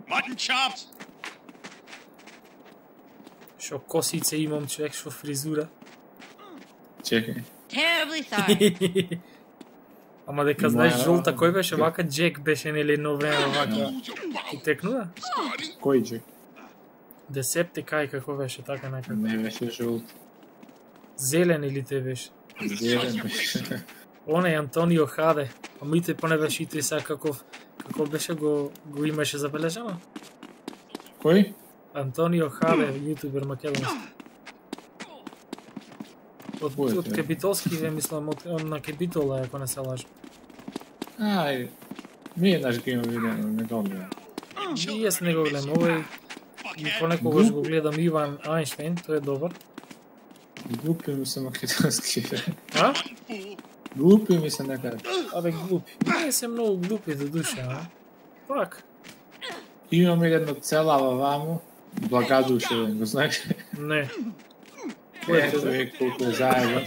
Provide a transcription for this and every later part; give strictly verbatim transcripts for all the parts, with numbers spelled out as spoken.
Mutton chops. Šo kosice imam, човек, šo фризура. Чекай. Terribly sorry. Ама дека знаеш жолта, кој беше вака? Джек беше нели едно време вака. И текнува? Кој Джек? Десептикај како беше така некако. Не беше жолт. Зелен или те беше? Зелен беше. Оне Антонио Хаде. А мите поне беше и ти сега каков каков беше го го имаше забележано? Кој? Антонио Хаде, јутубер македонски. Од, од Капитолски, ве мислам, од, на Капитола, ако не се лажам. Ај, ми еднаш ги имам видено, не го гледам. И јас не го гледам, овој и понекогаш го гледам Иван Айнштейн, тој е добар. Глупи ми се македонски. А? Глупи ми се некаде. Абе, глупи. Не се многу глупи до душа, а? Пак. Имам едно целава ваму, благадуше, го знаеш? Не. Ето е колко е заедно.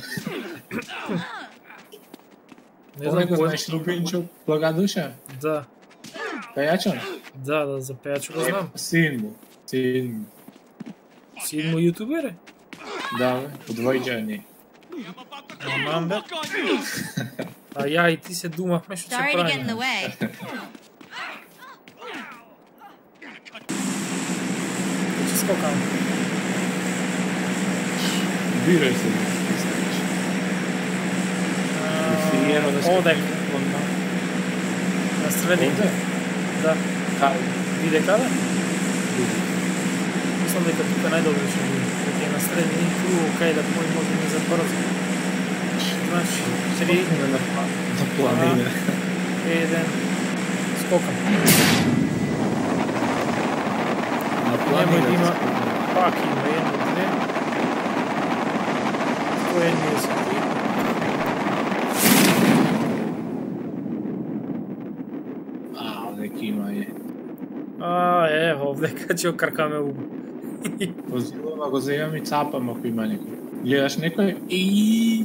Не знам кој кој. знаеш Рубинчо, благадуша? Да. Пејачон? Да, да, за пејачо го знам. Син му. Син му. Син му јутубер е? Да, бе, од Војџани. Аман бе. А ја и ти се думавме што се Sorry to get in the прави. way. Ќе скокам. Бирај се. Одек. На средин. Да. Кај? Виде каде? Мислам дека тука најдобро ќе биде. Дека е на средин и круго кај да кој може да забрза. Значи, три, На планина. еден, скокам. На Немој да има, планина. пак има едно, две. Кој е ние се ти? А, овдека има е. А, е, овдека ќе окркаме уго. Позивам, ако заимам и цапам ако има некој. Гледаш некој и...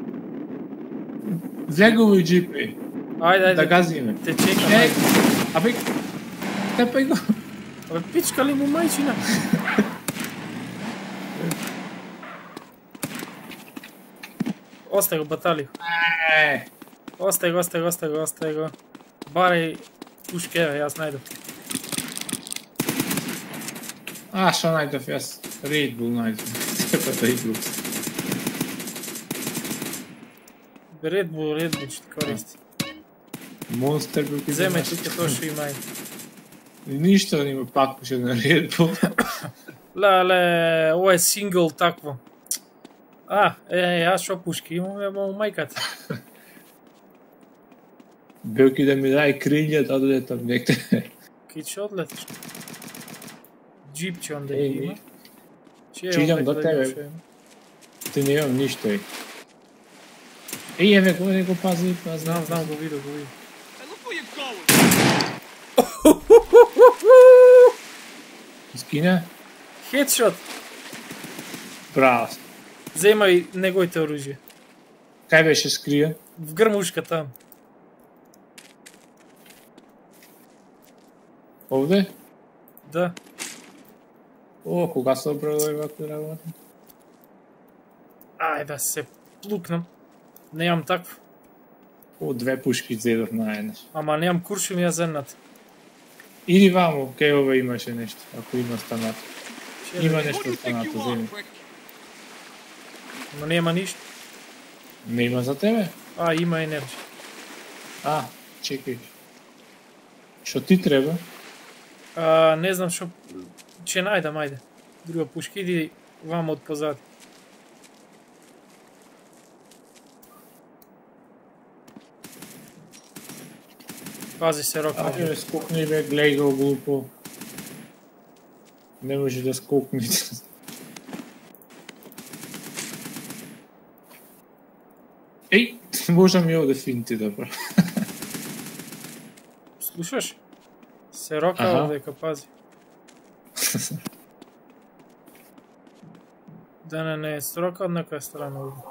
Влегово и джипи. Ајде, ајде. Да газиме. Те чекам. Е, абе, тепај го. Абе, пичка ли му мајчина? Остај го, батали. Е, Остај го, остај го, остај го, остај го. Барај пушке, еве, јас најдов. а, шо најдов јас? Red Bull најдов. Тепа Red Bull. Red Bull, Red Bull ќе користи. Monster бил ки Земе знаеш. тука тоа што има. Ништо нема пак пуше на Red Bull. Леле, ова е сингл такво. А, е, јас шо пушки имам, ево у мајката. Белки да ми дај крилја да одетам некаде. Ки ќе одлетиш. Джип ќе онда Еј, има. Ќе идам до тебе. Ти не имам ништо е. Еј, еве го, не го пази, пази. Знам, знам, го видов, го видов. Hey, look where you're going. Скина? Хедшот. Браво. Земај неговите оружје. Кај беше скрија? В грмушка там. Овде? Да. О, кога се обрадој вака работа? Ај да се плукнам. Немам такво. О, две пушки зедов наеднаш. Ама немам куршум ја зенат. Иди вамо, кај ова имаше нешто, ако има станато. Има Who do нешто you think станато, you земи. are, prick? Но нема ништо. Не има за тебе? А, има енерджи. А, чекај. Што ти треба? А, не знам што... Ќе најдам, ајде. Друга пушка, иди вамо од позади. Пази се, Рока. Ајде, скокни бе, глеј го глупо. Не може да скокни. Еј, можам и овде финти да правам. Слушаш? Се Рока Аха. овдека, пази. Да не, не, строка од некоја страна овде.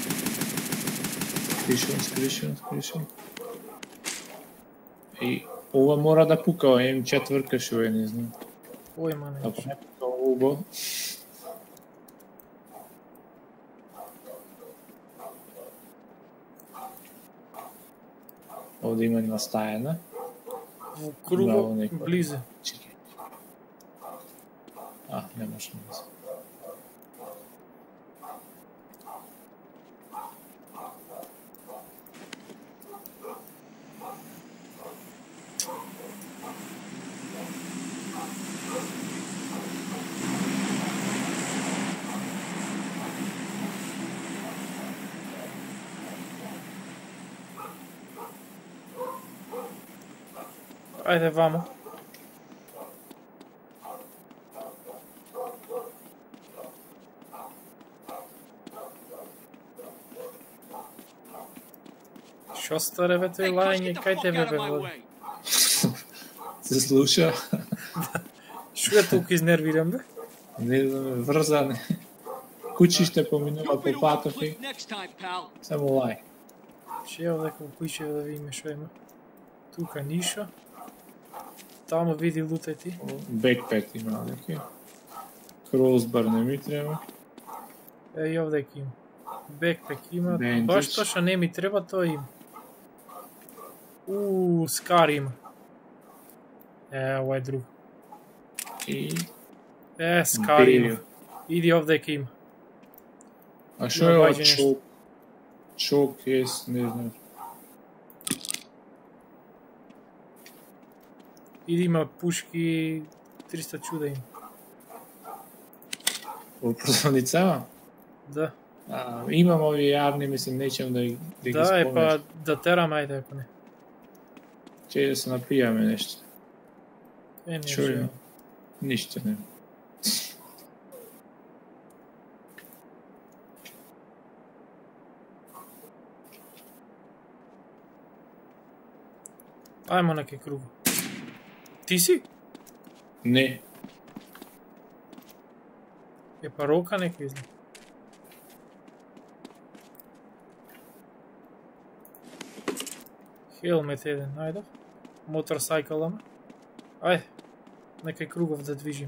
Скришен, скришен, скришен. Еј, Ова мора да пука, М четвртка шо е, не знам. Појма не. Ако не пука ово. Овде има една стајана. Во круго близе. Чекай. А, не може да се. Ајде, вамо. Шо старе бе тој лајање, кај тебе бе води? Се слуша? Шо е толку изнервиран бе? Не знам, врзан. Кучиште поминува по патов и само лај. Че е овде како кујче да видиме шо има. Тука нишо. Тамо види лутај ти. Бекпек има овде. Кросбар не ми треба. Е, и овде има. Бекпек има. Бендич. Баш тоа што не ми треба, тоа има. Ууу, скар има. Е, ова е друго. И... Е, скар има. Иди овде ке има. А шо е ова чок? Чок, ес, не знам. Иди има пушки, триста чуда има. Во прозорницава? Да. А, имам ови јарни, мислим, неќем да, да ги Да, спомнеш. е па да терам, ајде, ако не. Че да се напијаме нешто. Е, не Чуј, жел. ништо не. Ајмо неке круго. Ти си? Не. Е па рока некој изле. Хелмет еден, ајде. Моторсайкалама. Ајде. Некај кругов да движим.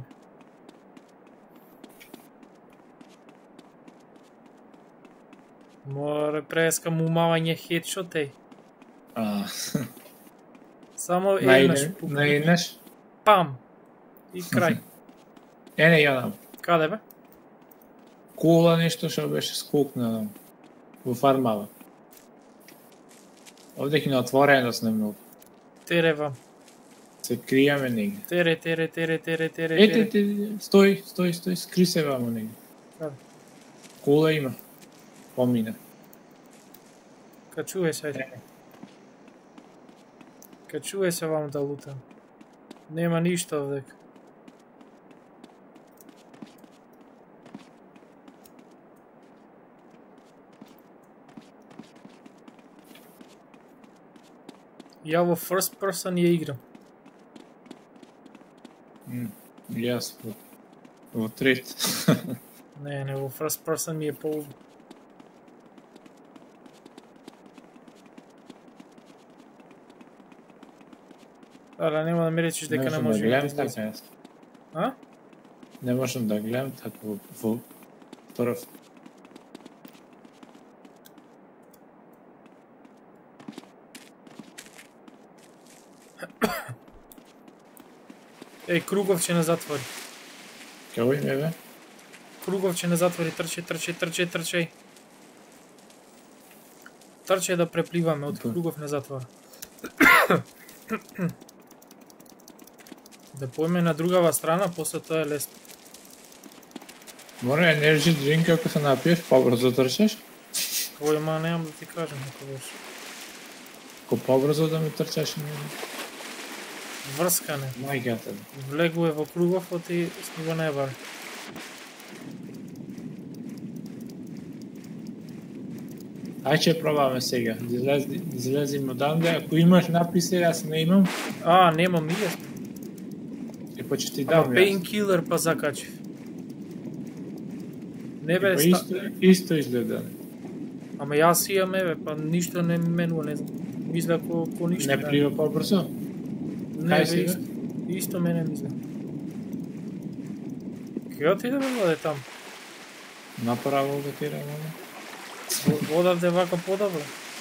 Море прескам умавање хедшот, еј. А, Само еднаш наиднеш? пукна. Наиднеш? Пам! И крај. Е, не, ја дам. Каде бе? Кола нешто што беше скокна во фармава. Овде ќе на отвореност не многу. Тере вам. Се кријаме негде. Тере, тере, тере, тере, тере, Ете, тере. ете, стој, стој, стој, скри се вамо негде. Каде? Кола има. Помина. Качуе се, ајде. Качуе се вам да лутам. Нема ништо овдека. Ја во first person ја играм. М, Јас во, во трет. Не, не, во first person ми е поудно. Але нема да ми речеш дека не можам може да да гледам излезе. така јас. А? Не можам да гледам така во, во прв. Еј, кругов ќе не затвори. Како име бе? Кругов ќе не затвори, трче, трче, трче, трче. Трче да препливаме, од Добро. кругов не затвора. Да поеме на другава страна, после тоа е лесно. Мора енерджи дринк ако се напиеш, побрзо трчаш. Ој, ма немам да ти кажам како беше. Ко побрзо да ми трчаш, не. Врскане. Мајката. Влегува во кругов, оти сме го небар. Ај ќе пробаме сега. Да излези- да излезиме одамде. Ако имаш написи, јас не имам. А, немам и јас. И па ќе ти Ама дам јас. пейнкилер па закачив. Не И бе, па ста... исто, исто изгледа. Ама јас имам, еве, па ништо не менува, не знам. Мисля ко, ко ништо. Не плива побрзо? Не, Kaj бе, si, isto, isto mene misle. Kje отиде бе, воде там? Направо да тира, мама. Одавде вака подавле.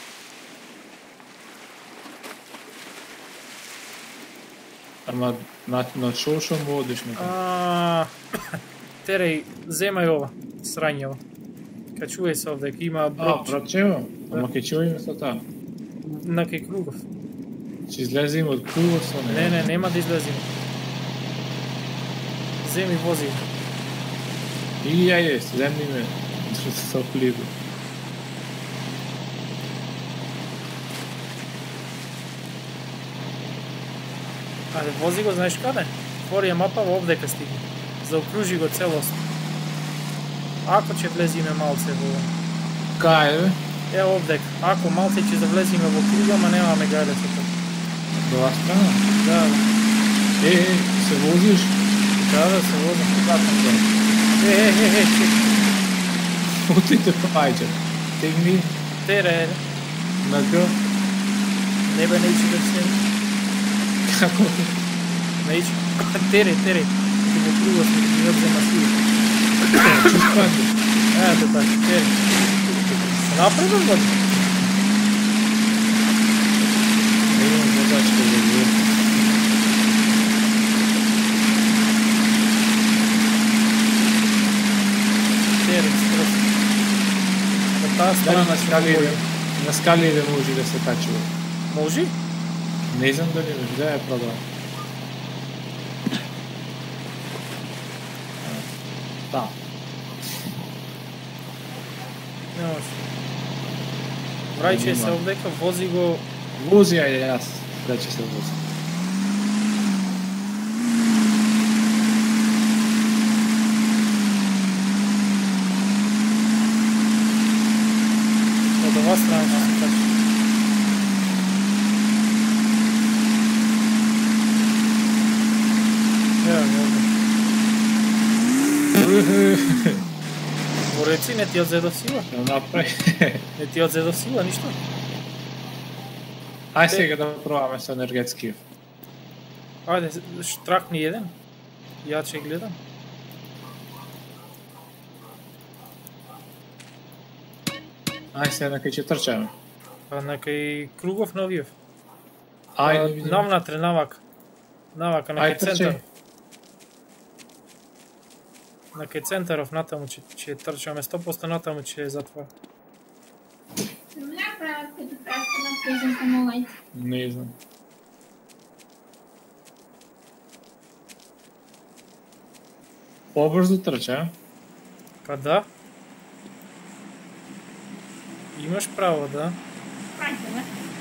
Ама на, на шошо му одиш на там. А, тереј, земај ова, срањево. Качувај се овде, ке има А, брод братчево? Ама ке чуjem со та. на кај кругов. Че излезем од кругот со Не, не, нема да излезиме. Земи вози. И ја е, земни ме со хлиб. Ајде, вози го, знаеш каде? Отвори ја мапа во овдека стигне. Заокружи го целосно. Ако ќе влезиме малце во... Кај бе? Е, овдека. Ако малце ќе завлезиме во круга, ма немаме гајле со тоа. До ова страна? Да, да. Е, е, се возиш? Да, да, се возам. Е, е, е, е, чек. Отите пајче. Тегни Тере, е. на Г. Не бе, не ичи да се... Како? Не ичи. Тере, тере. Ке во круга сме, ке ми одзема сила. Чувствате? Е, да така, тере. Напредно води. Не имам водачка за Г. Тере, скроз. На таа Дали страна на ќе скалите? води. На скалите може да се качува. Може? Не знам дали може, да ја пробам. Да. Не може. Врајче се овдека, вози го... Вози ја јас, да ќе се вози. Од ова страна ќе се качи. Ева го овде. Во реци не ти одзедов сила? Да направи. Не ти одзедов сила, ништо? Ај сега да пробаме со енергетски. Ајде, штракни еден. Ја ќе гледам. Ај сега на кај ќе трчаме. Па на кај кругов на овиев. Ајде видиме. Навнатре, навака. Навака, на Ај, кај трчај. центар. На кај центаров натаму ќе ќе трчаме сто проценти натаму ќе затвора. Земля правят като праща на призен самолет. Не знам. Побрзо трча. Па да. Имаш право, да. Пращаме.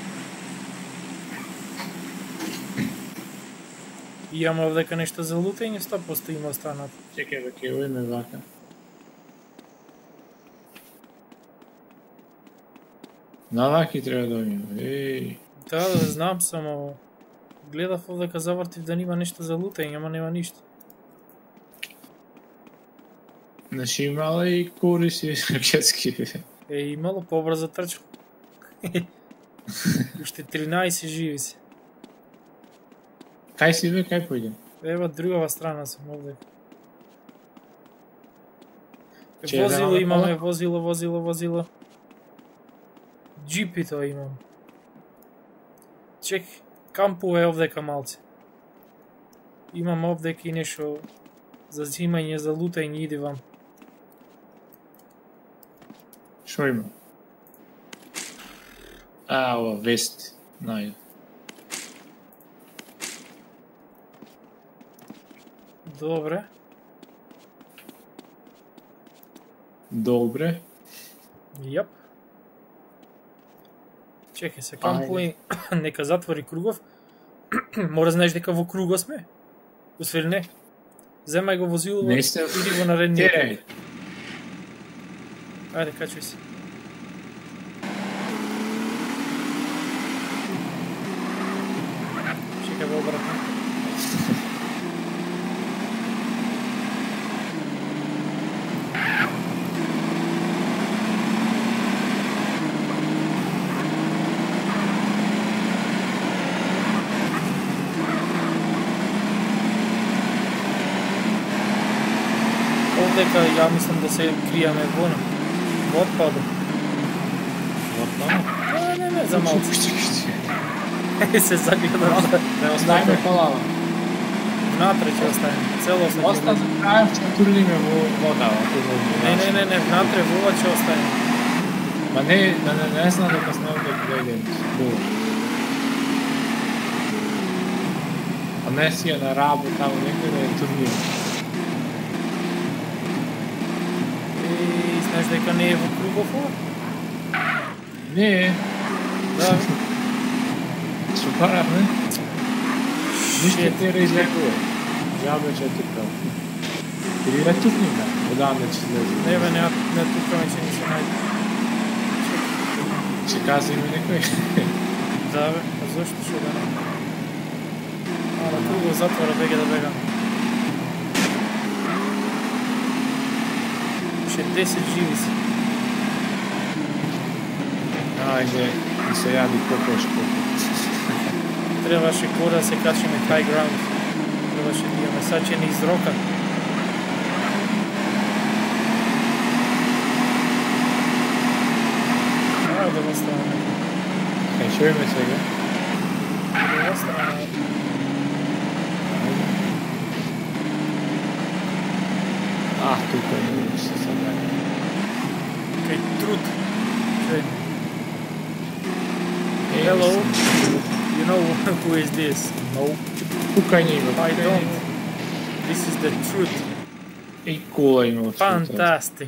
И јама овдека нешто за лутање, сто проценти има останато. Чекај да ќе уиме вака. На ваки треба да уиме. Еј. Да, да, знам, само гледав овдека завртив да нема нешто за лутање, ама нема ништо. Значи имала и кориси енергетски. Е, имало побрзо трча. Уште тринаесет живи се. Кај си бе, кај појде? Ева другава страна сум овде. Че Возило да имаме, напала? возило, возило, возило. Джипито имам. Чек, кампуве овдека малце. Имам овдека и нешто за зимање, за лутање, иди вам. Шо има? А, ова вест. Најде. Добре. Добре. Јап. Чекај се, кампуј, нека затвори кругов. Мора знаеш дека во кругов сме. Усвери не. Земај го возило, Не сте- иди го на редниот. Тереј. Ајде, качуј се. Чекај во обратно. дека ја мислам да се криеме во во отпаду. Отпаду? Не, не, не, за малце. Се загледам. Не оставиме колава. Внатре ќе оставиме, целосно. Оста за крај ќе турниме во вода. Не, не, не, не, внатре во ова ќе оставиме. Ма не, не, не, не знам дека сме овде гледам. А не си е на работа, таму некаде е турнир. И знаеш дека не е во кругов ова? Не е. Да. Што парав, не? Ништо те реизлекува. Жабе че ти прав. Или не турнира, одамне че слезе. Не бе, не, не тукаме, че не се најде. Че каза име некој? Да бе, а зашто шо да не? А на кругов затвора беге да бегам. Ше десет живи си. Ајде, и се јади кокошко. Требаше кора да се качиме high ground. Требаше да имаме сачени из рока. Ајде да го ставаме. Кај шо име сега? Да го ставаме. А, тука не се сега. Кај труд. Кај. Hello. You know who is this? No. Тука не има. I don't. This is the truth. И кола има. Fantastic.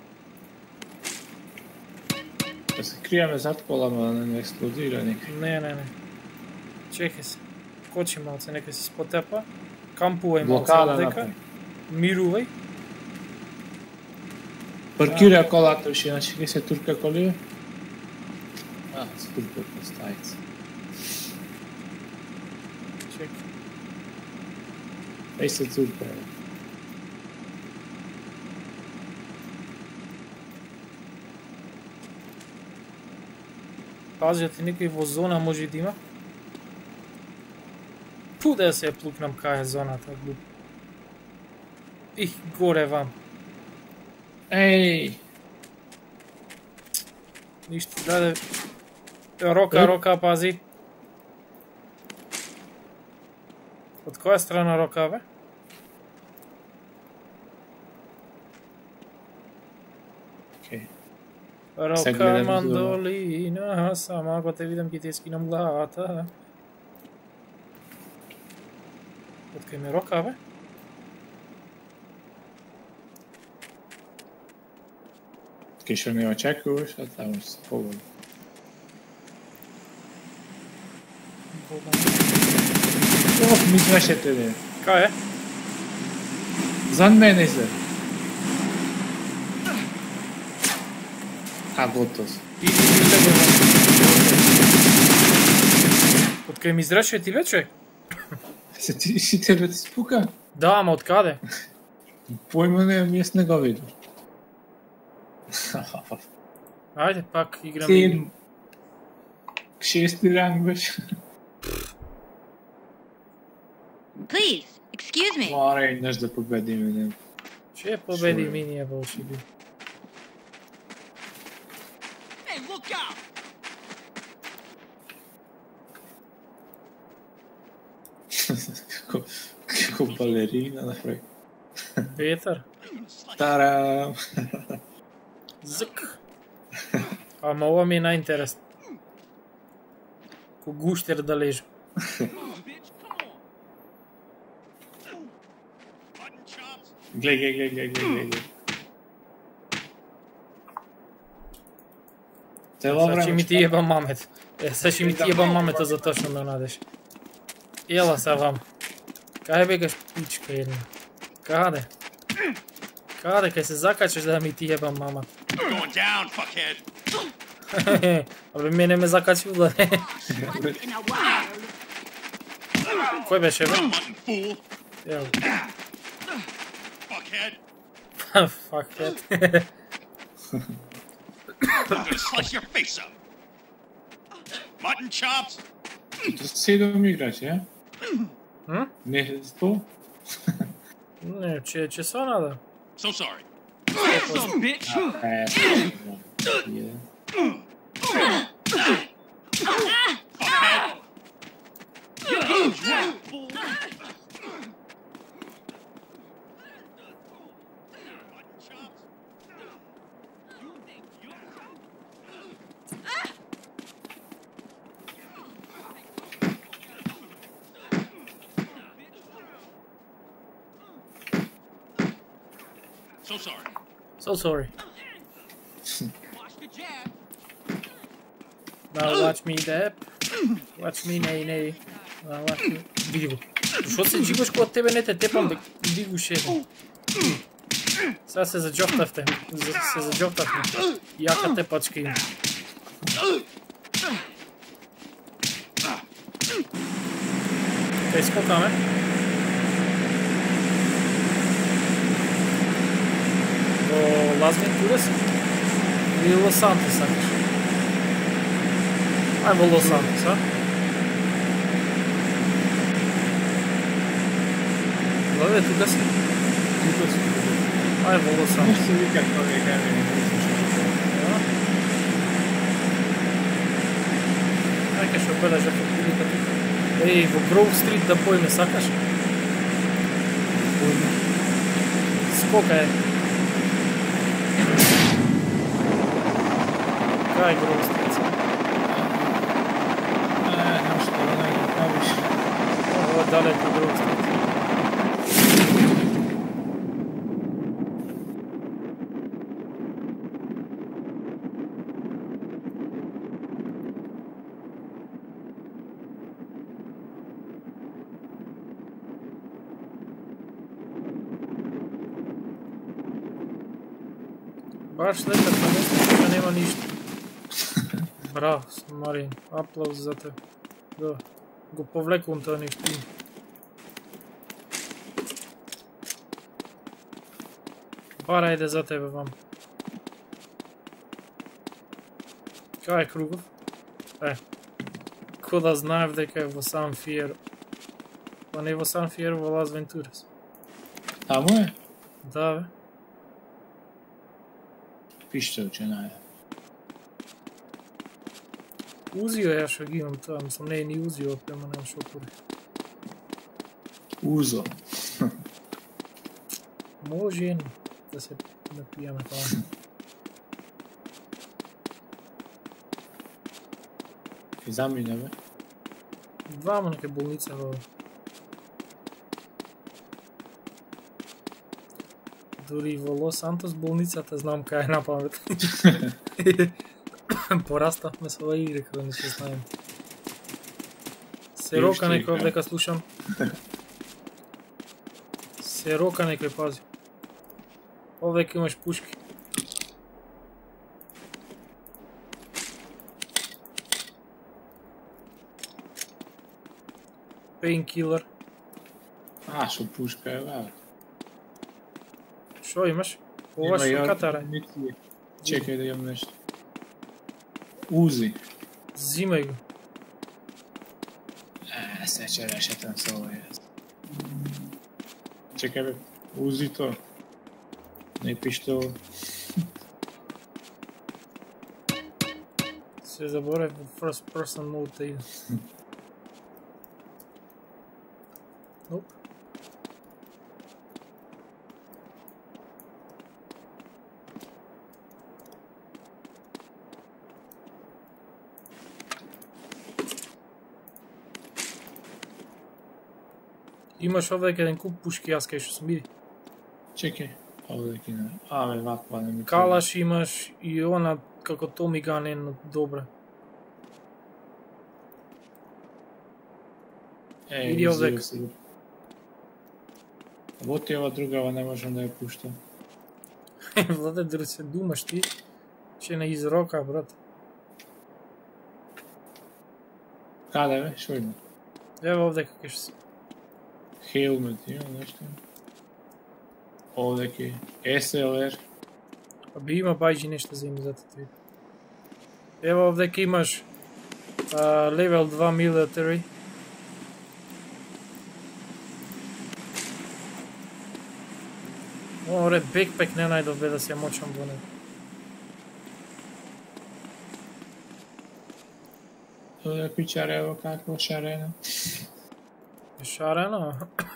Да се криеме зад кола, но да не експлодира никак. Не, не, не. Чекай се. Кочи малце, нека си спотепа. Кампувај малце Блокада дека. направи. Мирувај. Паркира колата уши, значи ке се турка колија. А, се турка поставица. Чекай. Еј се турка. Пазите, никој во зона може да има. Пу да се плукнам кај е зоната, глуп. И горе вам. Еј! Ништо, даде. Рока, рока, пази. Од која страна рока, бе? Океј. Рока мандолина, сама ако те видам ќе ти скинам главата. Од кај ме рока, бе? Ке што не очекуваш, а таму се погоди. Ох, ми звешете, не. Кај е? Зад мене се. А, готов. Иди, иди, лего. Од кај ми израчува ти бе, човек? Се ти си тебе ти спука? Да, ама од каде? Појма не, ми јас не го видам. Ајде, пак играме. Ти шести ранг беше. Please, excuse me. Мора еднаш да победиме, не. Че победи минија вълшиби? Hey, look out! како, како балерина направи. Петар? Тарам! Зк. Ама ова ми е најинтересно. Ко гуштер да лежу. Глеј, глеј, глеј, глеј, глеј, глеј. Цело Сега ќе ми ти ебам мамет. Е, сега ќе ми ти ебам мамета за точно да надеш. Ела са вам. Кај бегаш пичка една? Каде? Каде, кај се закачаш да ми ти ебам мама? Going down, fuckhead! Абе, мене ме закачил да не. Кој беше, бе? Mutton fool! Ево. Fuckhead! Fuckhead. I'm gonna slice your face up! Mutton chops! Седом играч, ја? Hm? Не сто? Не, че, че са нада. So sorry. Some bitch. So sorry. So sorry. Now watch me dab. Watch me, nej, nej. Now watch me. Vidi го. Защо се джигаш, когато тебе не те тепам, бе? Иди го шеде. Сега се заджофтахте. Се заджофтахме. Яка тепачка има. Ей, скокаме. До Las Venturas или Лос Сантос, сакаш? Ай во Лос Сантос, а? Гледай, тука си. Тука си. Ай во Лос Сантос. Може се вика това е каме, не слушаш. Ајка што бележа по прилика тука. Ей, во Гроув Стрит да поиме, сакаш? Скока е. Кај Гроув Стрит са? А, нашто не ги правиш. Ова далеко Гроув Стрит. Баш лепет на место, тука нема ништо. Браво, Марин, аплауз за те. Да, го повлекувам тоа нешто има. Бара иде за тебе, вам. Кај е Кругов? Е, ко да знаев дека е во Сан Фиеро. Па не во Сан Фиеро, во Лас Вентурас. Тамо е? Да, бе. Пиште ученаја. Узио ја што ги имам тоа, мислам, не е ни Узио, према немам шо пори. Узо. Може едно да се напијаме тоа. И замине, бе. Двама нека болница во... Дори во Лос Сантос болницата знам кај е на памет. Пораставме со ова игри кога не се знаем. Се рока некој дека слушам. Се рока некој, пази. Овдека имаш пушки. Painkiller. А, шо пушка е, бе. Шо имаш? Ова што катара? Чекај да имам нешто. Узи. Зимај го. Е, се че решетам со ова јас. Чекај, бе. Узи то. Не пиштол. Се заборев во first person mode да иде. Nope. Имаш овдека еден куп пушки, јас кај што сум, види. Чекај. Овде кина. А, бе, ваква не ми... Калаш имаш и она како Томи Ган е добра. Е, Иди овдека. Во ти ова другава не можам да ја пуштам. Владе, дали се думаш ти, че не изрока, брат. Каде, бе? Шо има? Ево овдека кај што си. Хелмет има нешто. Овде ке Ес Ел Ер. Па би има бајджи нешто за има зато ти. Ево овдека имаш а, level два military. Ore, backpack ne najdov bе da se močan bune. To je pičarevo kako šareno. Šareno?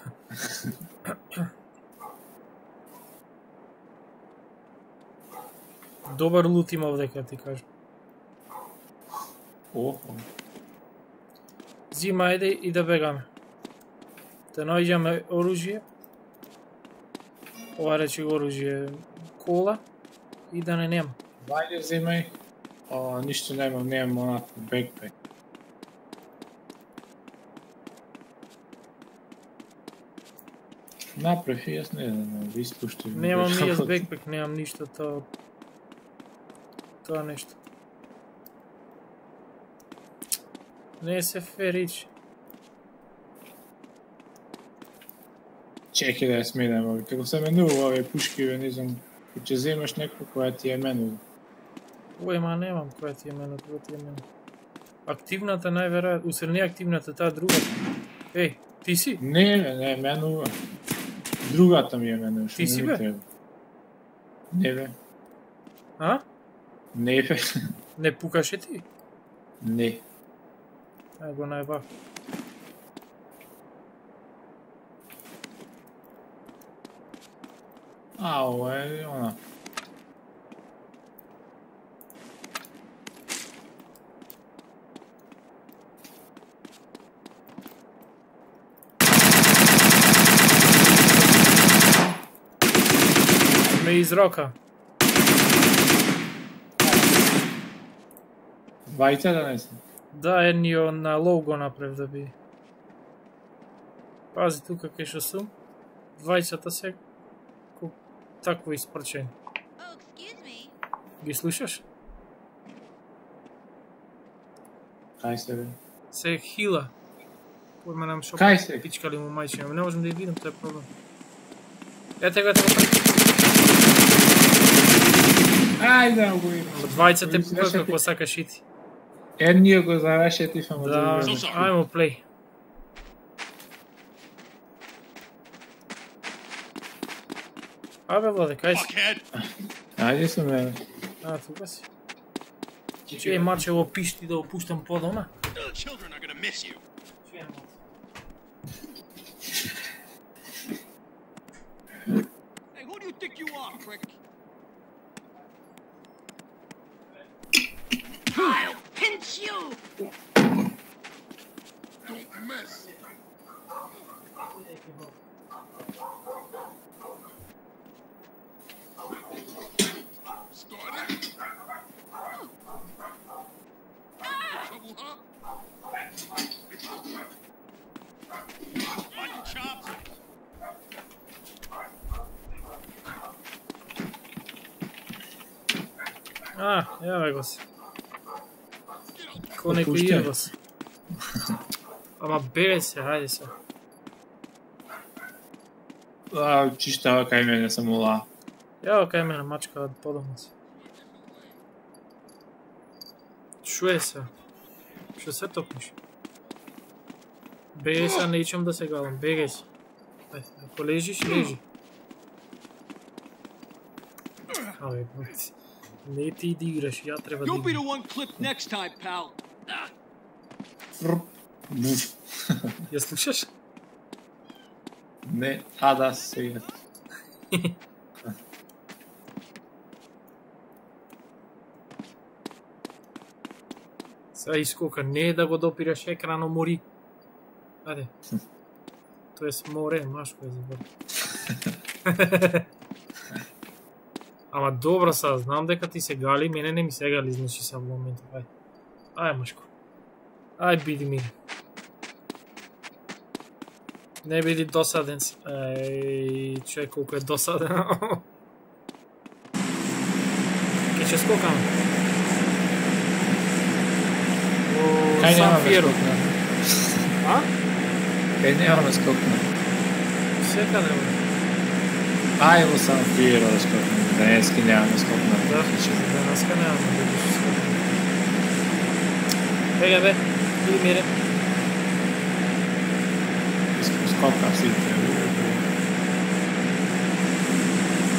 Dobar loot ima ovdje, kad ti kažem. Oho. Zima, ajde i da begame. Da nađeme oružje. Ova reći oružje kola. I da ne nema. Vajde zimaj. O, ništa nemam, nemam onako backpack. Napravi, jas ne znam, ispušti. Nemam ni jas backpack, nemam ništa to... To nešto. Ne se fair ići. Čekaj da je smijem ovi, kako se menu ove puškive, ne znam, če zimaš neko koja ti je menu. Oj, ma nemam koja ti je menu, koja ti je menu. Aktivnata najvjerojatno, usred nije aktivnata ta druga. Ej, ti si? Ne, ne, menu. Druga tam je menu. Ti si be? Ne be. A? Ne be. Ne pukaš je ti? Ne. Ego najbak. A, ovo je ona. Me iz roka. Vajca da ne znam. Da, jedan je na logo naprav da bi... Pazi tu kakve što su. Dvajcata se... Takvo isprčenje. Oh, excuse me. Gi slušaš? Kaj se ve? Se hila. Pojma nam šopa. Kaj se? Pičkali mu majčinama. Ne možem da ih vidim, to je problem. Eto ga, eto ga. Ajde, ovo ima. Dvajca te puka kako saka šiti. Jednije go zarašeti famo Da, ajmo play. Abe, Vlade, kaj si? Fuckhead! Ajde sam mene. A, tu ga si. Čije, mače, ovo pišti da opuštam pod doma? The children are gonna miss you. Čije, mače. Hey, who do you think you are, prick? I'll pinch you! Don't miss. Started. Trouble, huh? Mutton chops. A, javaj go se. Ko neko Opušten. irgo se. Ama bere se, hajde se. A, čištava kaj mene sam ula. Evo kaj mene mačka podoma se. Čuje se. Što se topiš? Begaj se, nećem da se galam, begaj se. Aj, ako ležiš, leži. Aj, ne ti da igraš, ja treba da You'll be igram. the one clipped next time, pal. Ja slušaš? Ne, a da se je. Sad iskoka, ne da go dopiraš ekrano, mori. Ajde. To je more, maško je zabor. Ама dobro sad, znam deka ti se gali, mene ne mi se gali, znači sad u momentu, aj. Aj, maško. Aj, bidi mi. Ne bidi dosaden si. Ej, čekaj koliko je dosaden. Kaj će skokam? U Kaj nema San Fierro. skokna? A? Kaj nema skokna? Sve kada je. A, evo sam Fierro da skokna. Daneski nema skokna. Da, danaska nemamo da biš skokam. Bega be, idi mire. Skoka si te.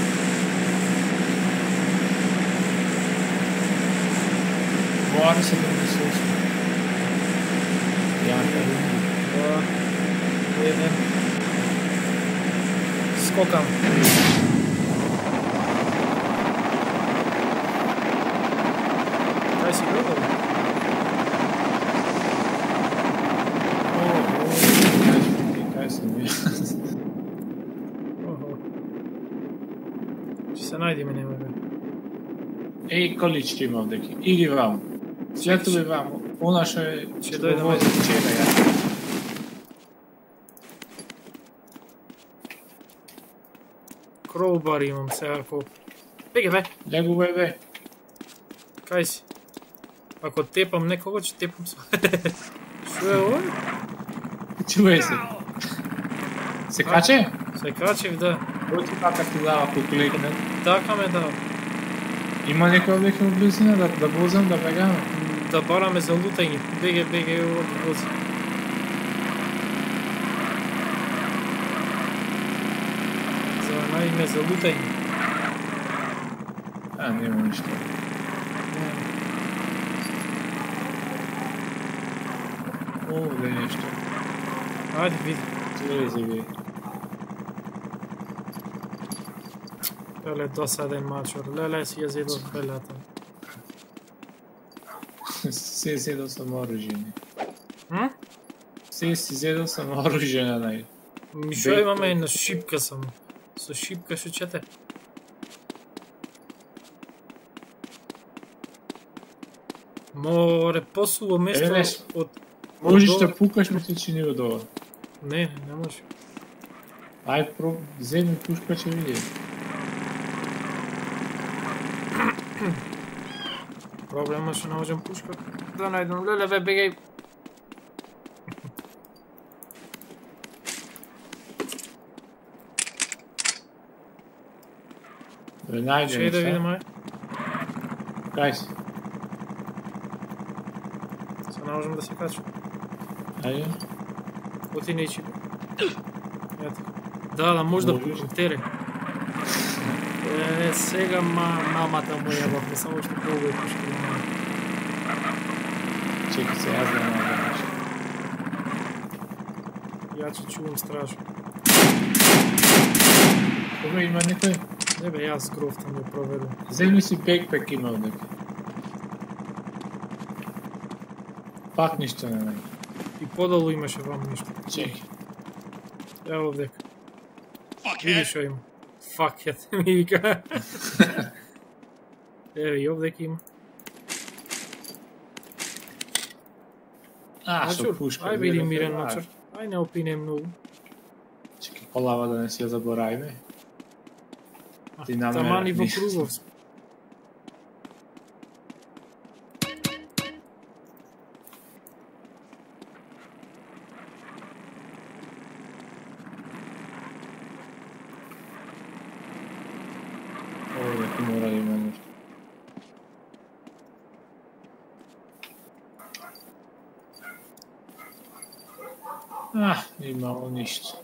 Idem. Skokam. Kaj si gledal? Kaj sam bio? Oho. Če se najdi me nema ga. Ej, količ ima ovdje. Idi vamo. Svjetovi vamo. U našoj... Če dojdemo. Čega ja. Crowbar imam se ako... Bege be, Legu bebe. kaj si? Ako tepam nekoga, će tepam svoje. Što je ovo? Čuje se. Se kače? Se kačev, da. Oti kaka ti dava ako klikne. Taka me da. Ima neko ovdje u blizine da, da vozam, da begam? Da bara me za lutajnje. Bege, bege, ovo vozi. Za najme za lutajnje. A, nema ništa. Ovdje nešto. Ajde, vidi. Slezi vi. Lele, dosaden mačor. Lele, si je zelo belatan. Sve zjedao sam oružje. Hm? Sve si zjedao sam oružje na naj. Що имаме на шипка съм? С шипка ще чете. Море, по-сило место Елеш. от... Можеш от да долу. пукаш, ми ти чини отдолу. Не, не, не може. Ай, про... вземи пушка, че види. Проблема ще наложим пушка. Да найдем. Леле, бе, бегай. Да найдем Ще и да сега. видим, ай. Кай си. Се наложим да се качим. Айде. Оти не ичи. Ето. Да, да може да Може. протере. Е, сега ма, мамата му ябахме, само ще пробвай пушка на мама. Чекай се, аз да найдем. Я че чувам страшно. Добре, има никой. Не бе, аз кровта ми проведу. Вземи си бекпек има овдje. Пак нищо не найде. И подолу имаше вам нищо. Чекай. Evo ovdje. Fuckhead! Vidi što ima. Fuckhead mi vika. Evo i ovdje ima. А, Načur, što puška. aj vidim miren načur. načur. Aj ne opinem mnogo. Čekaj, polava da ne si ja zaboravime. Ti nam Taman i ne- v okrugov. Ovdje ti mora da ima nešto. Ah, imamo ništa.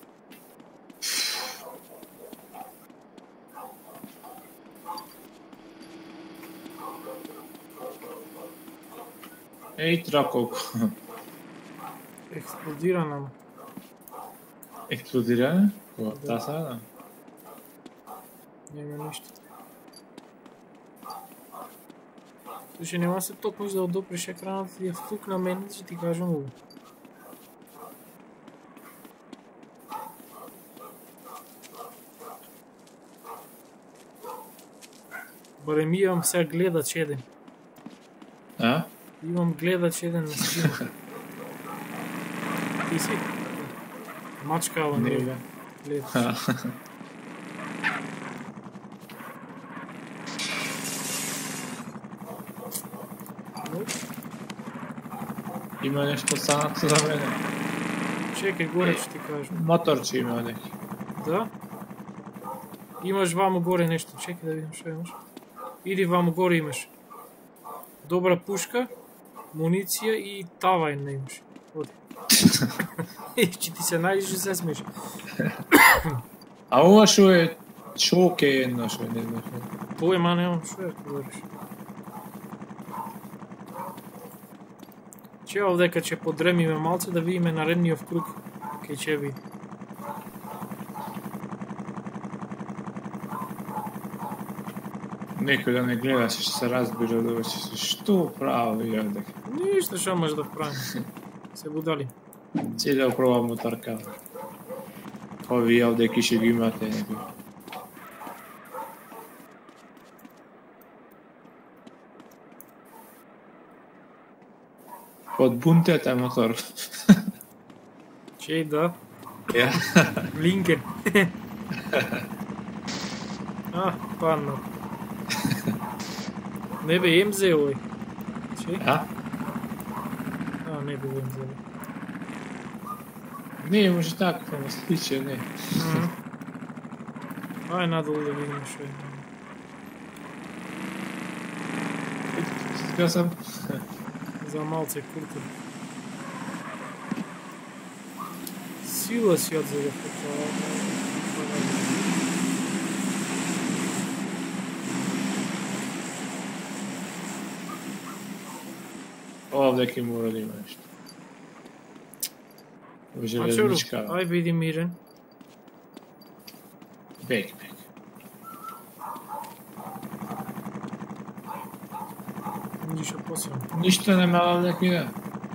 Ej, trakovko. Eksplodira nam. Eksplodirane? Ko, ta sada? Nema ništa. Слушай, нема се толкова да отдопреш екранът и е тук на мен, ще ти кажа много. Барем имам сега гледач един. А? Имам гледач един на стрима. Ти си? Мачкава Не, не бе. гледач. Има нещо санато за мене. Чекай, горе ще ти кажа. Моторче има neki. Да? Имаш вамо горе нещо. Чекай да видим що имаш. Иди вамо горе имаш. Добра пушка, муниция и тавайн не имаш. Оди. Че ти се наjdeš и се смеш. A ovo što je čoke jedno što je ne znaš. Pojma nemam što je govoriš. Че овде че подремиме малце да видиме наредниот круг. kaj će bi. Neko da ne gledaš što se razbira, da će se što pravo i ovdje. Ništa što možeš da pravim. Se budali. Cijela uprava motorka. Ovi ovdje kišeg imate neki. Pod bunte taj motor. Čej da? Ja. Lincoln. Ah, panno. Ne bi M Z ovaj. Čej? Ja? A, ne bi M Z ovaj. Nije, može tako, ono sliče, ne. Mhm. Aj nadol da vidimo što je. Ja sam... Za malce kurtu. Sila si odzove Ovdje ki mora da ima nešto. Mačuru, Železnička. aj vidi miren. Backpack. Ništa posebno. Ništa nema ovdje ki da.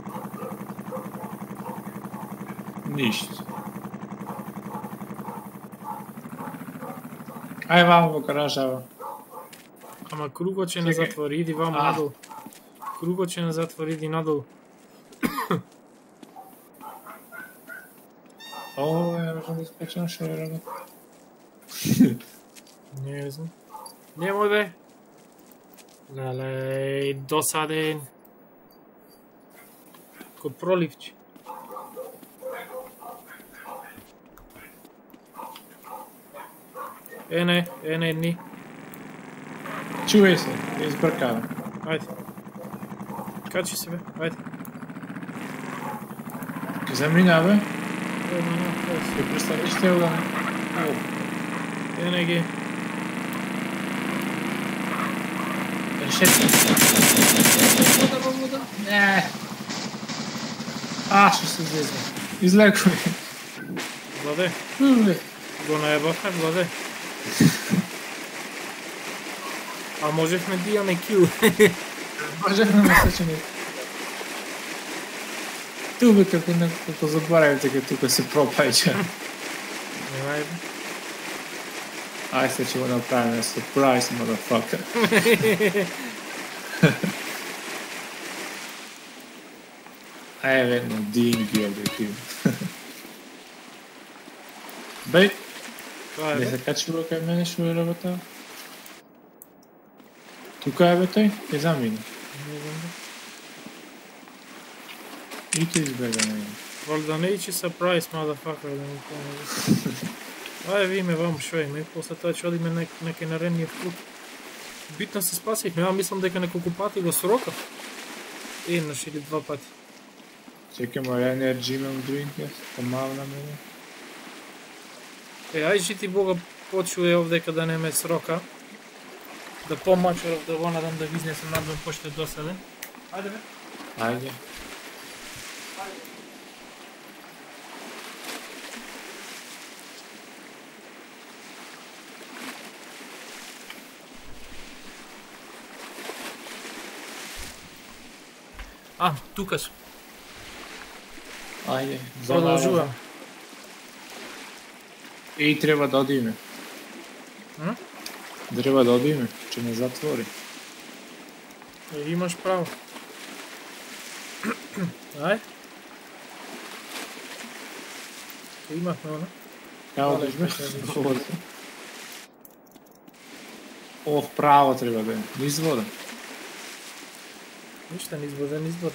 Ništa. Aj vamo garažava. Ама кругот ќе не Чекај. затвори, иди ваму А. надолу. Кругот ќе не затвори, иди надолу. Ovo ja možem da ispečem što je rano. Не знам. Немој бе. Леле, досаден. Код проливче. Е не, е не, ни. Čuvaj se, izbrkava. Ајде. Качи се бе, ајде. Заминава. Е, на, на, е, Ти представиш те угане. Е не ги. Решетка. Вода, вода. Не. А, što se zvezda. Izlekuj. Владе, Uvijek. го наебавме, Владе. А можехме да имаме кил. Може да ме съчени. Tu bih kako nekako zaboravite kad tuka se propajča. Немај бе. Aj sad ćemo napraviti na surprise, motherfucker. A je vedno dingi ovdje ti. Bej, Тоа е gdje бе. se kačilo kaj mene što je robota? Tuka je be toj? Je za mene. Не знам бе. I to izbjega mene. Valjda neće surprise, motherfucker, da mi pomože. Aj, vi me vam šoj, me после тоа ќе одиме нек, некај наредниот пут. Битно се спасихме, ја мислам дека неколку пати го срокав. Еднаш или два пати. Čekaj, moj energy imam drink, ja pomalo na mene. Е, ај жити Бога почуе овде када не ме срока. Да помачурав да го надам да ви изнесам надвор пошто е досаден. Ајде бе. Ajde. А, тука су. Ajde. Продолжувам. I treba da odime. Hm? Treba da odime, če ne zatvori. Е, имаш право. Ај. Имахме оно. Kao da Daleko izme. Oh, pravo treba da je. Niz voda. Ништа, низ воден избор.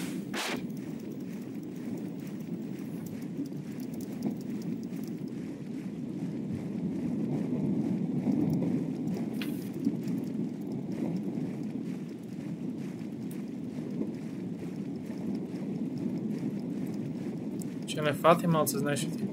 Ќе не фати малце, знаеш ли ти?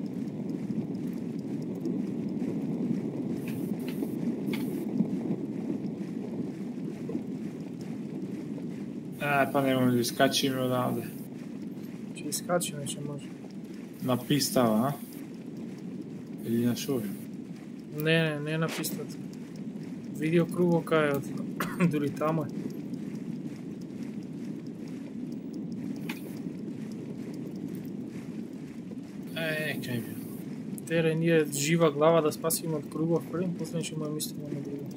E, pa nemoj da iskačim odavde. Ќе искачи, не ќе може. На пистава, а? Или на шови? Не, не, не на пистата. Видео круго кај од дури тамо е. Е, кај би. Тере ние жива глава да спасиме од кругов првим, после ќе му мислиме на друго.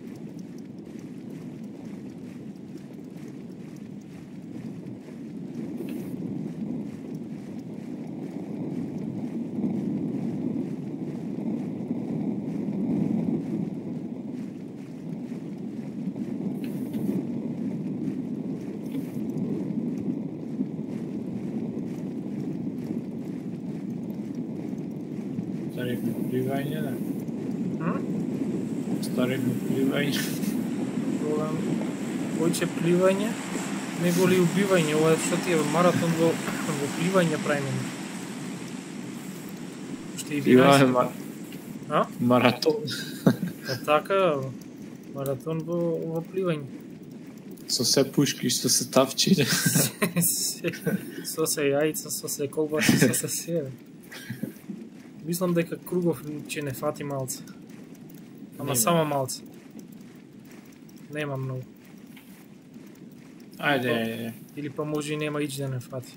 Старик пливање, да? Hm? Старик пливање. Кога појче пливање, него ли убивање, ова што ти е маратон во, во пливање правиме. Што и Пливање, единаесет. ма... А? маратон. Па така, маратон во, во пливање. Со се пушки, што се тавчине. Со се јајца, со се колбаси, со се себе. Мислам дека кругов ќе не фати малце. Ама Нема. само малце. Нема многу. Ајде, ајде. Или па може и нема ич да не фати.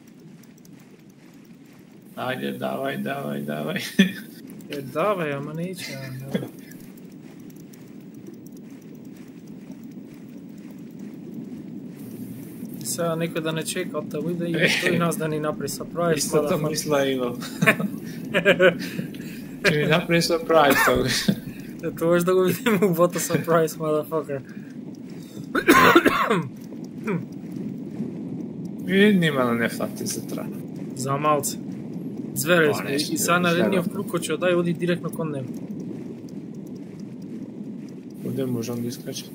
Ајде, давај, давај, давај. Е, давај, ама не иче. Давај. Сега некој да не чека од таму и да иде тој нас да ни направи сапрајз. Истото мисла имам. Ќе ми направи сюрприз тогаш. Тоа да го видиме what a surprise, motherfucker. И нема да не фати за тра. За малце. Звере О, сме. не, И сега не, наредниот не. круг кој ќе одај оди директно кон него. Куде можам да искачам?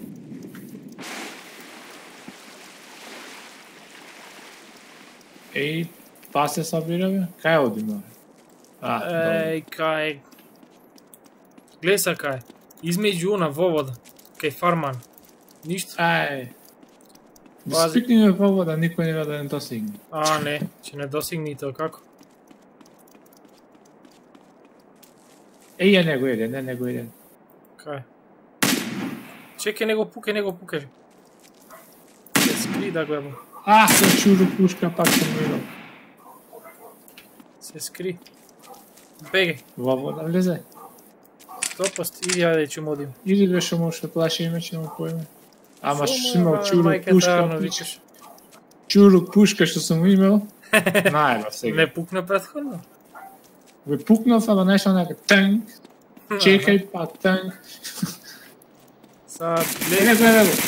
Еј, па се сабираме? Кај одиме? А, добро. Еј, кај... Глеј са кај. Измеѓу она во вода. Кај фарман. Ништо. Ај. Да Пази. спикниме по вода, никој нема да не досигне. А, не. Ќе не досигне и тоа како. Еј, ја него еден, не него еден. Кај. Чекај, него пуке, него пуке. Се скри да гледам. А, се чуду пушка, пак съм видел. Се скри. Бегај. Во вода влезе. Стопост, иди јаде ќе му одим. Иди беше му ше плаши име, ќе му поиме. Ама Шо што му, имал бе, чуру мајката, пушка, ано пич. викаш. Чуру пушка што сум имал. Најба сега. Не пукна претходно. Ве пукнав, ама нешто нека танк. Чекај, па танк. Сад, Не, гледај. гледај го.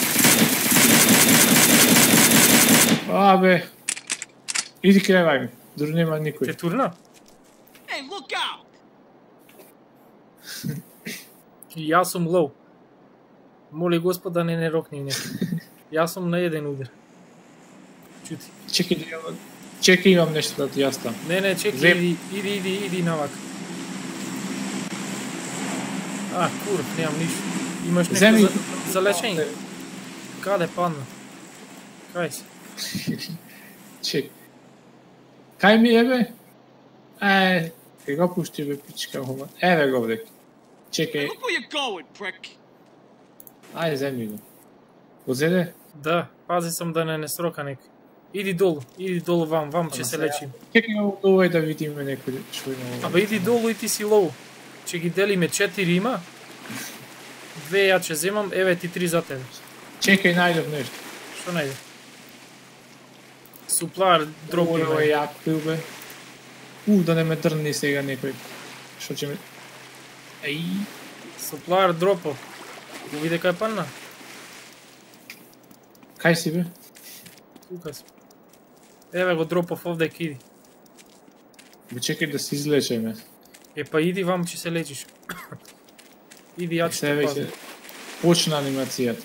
Абе. Иди кревај ми. Дури нема Те никој. турна? Hey, look out! И јас сум лоу. Моли Господ да не не рокни некој. Јас сум на еден удар. Чути. Чекај, да имам- чекај, имам нешто да ти јастам. Не, не, чекай, Зеп. иди, иди, иди, иди навака. А, курв, немам ништо. Имаш нешто Земи. за, за лечење? Каде падна? Кај си? Чек. Кај ми е, бе? Е, кај го пушти, бе, пичка хуба. Еве го овде. Чекај, Look where you're going, prick! ајде, земни го. Го зеде? Да, пази сам да не не срока некој. Иди долу, иди долу вам, вам ќе се лечим. Чекај го овде да видиме некој што има овде. Абе иди долу и ти си лоу. Ќе ги делиме четири има. Две ја ќе земам, еве ти три за тебе. Чекај, најдов нешто. Што најде? Суплар, дропи Ово е ме. јак пил, бе. У, да не ме дрни сега некој. Што ќе ме... Еј, Суплар, дропо. Го виде кај падна? кај си, бе? Тука си. Еве го дропов овде, иди. Бе, чекај да се излечеме. Е па иди вам ќе се лечиш. Иди ја ќе Се те веќе пазам. почна анимацијата.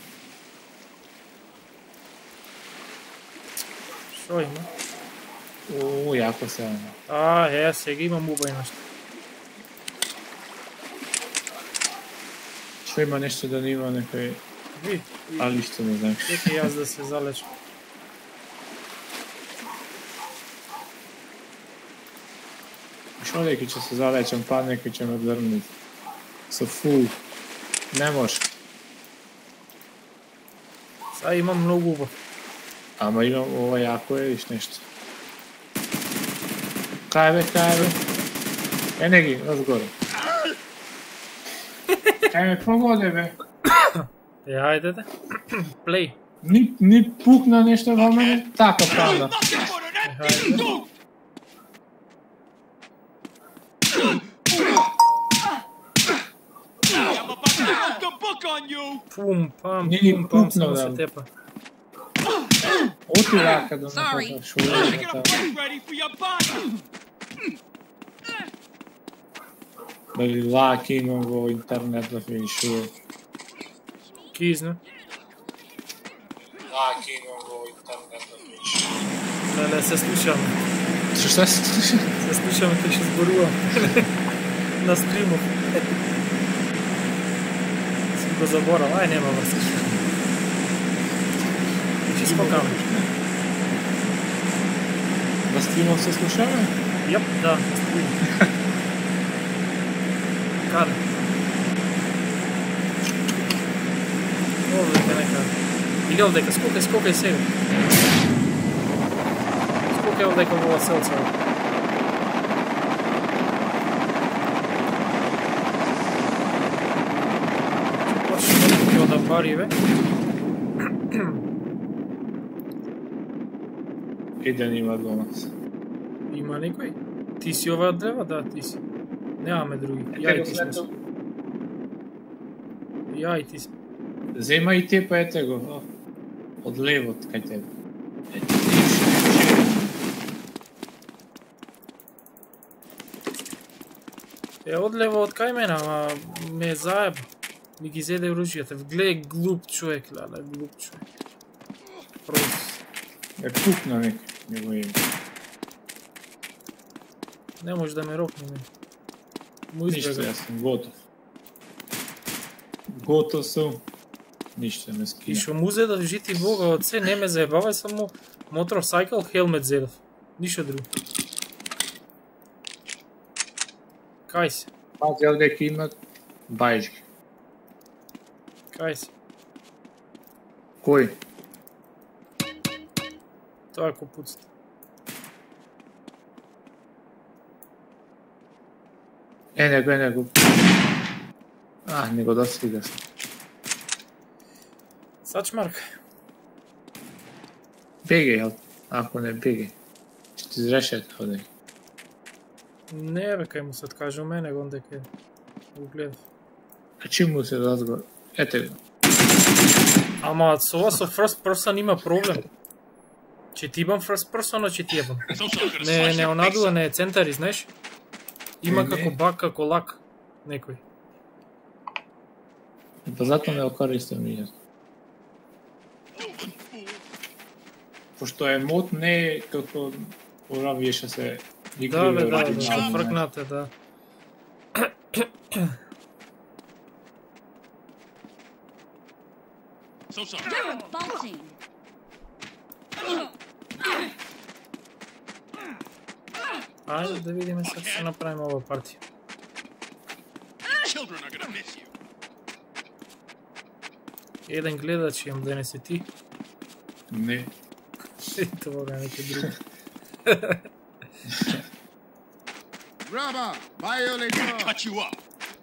Што има? О, јако се ана. А, е, сега имам убај нешто. Што има нешто да не има некој... Ви, Али што не знам. чекај јас да се залечам. Што Što neki će se zalećem, pa neki će me drniti. Sa full. Ne može. Sad imam mnogo ubo. Ama imam ovo jako je viš nešto. Kaj be, kaj be? E neki, još gore. Kaj me pogode be? E, ajde da. Play. Ni, ni pukna nešto va mene, taka pravda. Nothing but an E, empty ajde. suit! I'm about to open the book on you! Pum, pam, Nije pum, pam, puknuo samo da. se tepa. Oti raka da Sorry. nekako šuje. I got a book ready for your body! Da li lak imam go internet da mi šuje. Kizno. Lak imam go internet da mi šuje. Le, le, se slušamo. Šta se sluša? Se slušamo, te še zborujem. Na streamu. Sem ga zaboral, aj nema vas. Če skokam. Na streamu se slušamo? Jep, da, na streamu. Kada? Ovdje neka. Ili ovdje, skokaj, skokaj sebi. Skokaj ovdje kao ova selca. Da barive. Ide nima do nas. Ima nikoj? Ti si ova od dreva? Da, ti si. Nema me drugi. Ja i ti smo se. Ja i ti smo. Zema i ti pa ete go. Od levo kaj tebe. E, odlevo od kaj mena, ma me zajeba. Mi gi zede oružijete. Gle, glup čovjek, lala, glup čovjek. Prost. Je pukna neki. Nego im. Ne može da me rokne me. Mu Ništa, izbjega. ja sam gotov. Gotov sam. Ništa me skina. Išo mu zeda žiti Boga od sve, ne me zajebavaj, samo motorcycle helmet zedov. Ništa drugo. Kaj si? Pazi, ovdje neki ima bajžki. Kaj si? Koji? Tako pucati. E, nego, e, nego. Ah, nego da sviga sam. Sačmark. Bjegaj, jel? Ako ne bjegaj. Će ti zrešati ovdje. Ne be kaj mu sad kaže u mene, onda kaj ugleda. A čim mu se razgovor? Ete ga. Ама с ова со first person има проблем. Че ти имам first person, че ти ебам. So so gonna Не, slice не your face онадува, up. не е центари, знаеш? Има Не, како не. баг, како лак. Некој. Pa zato ne koristim i ja. Pošto je mod ne kako ura više se Да, бе, да, radi да, naravno. фркнате, да. So so. Revolting. Ајде да видиме сега ќе направиме ова партија. Children are gonna miss you. Еден гледач имам, да не си ти. Ne. И тоа е некој друг. Grabber, violator. Cut you up.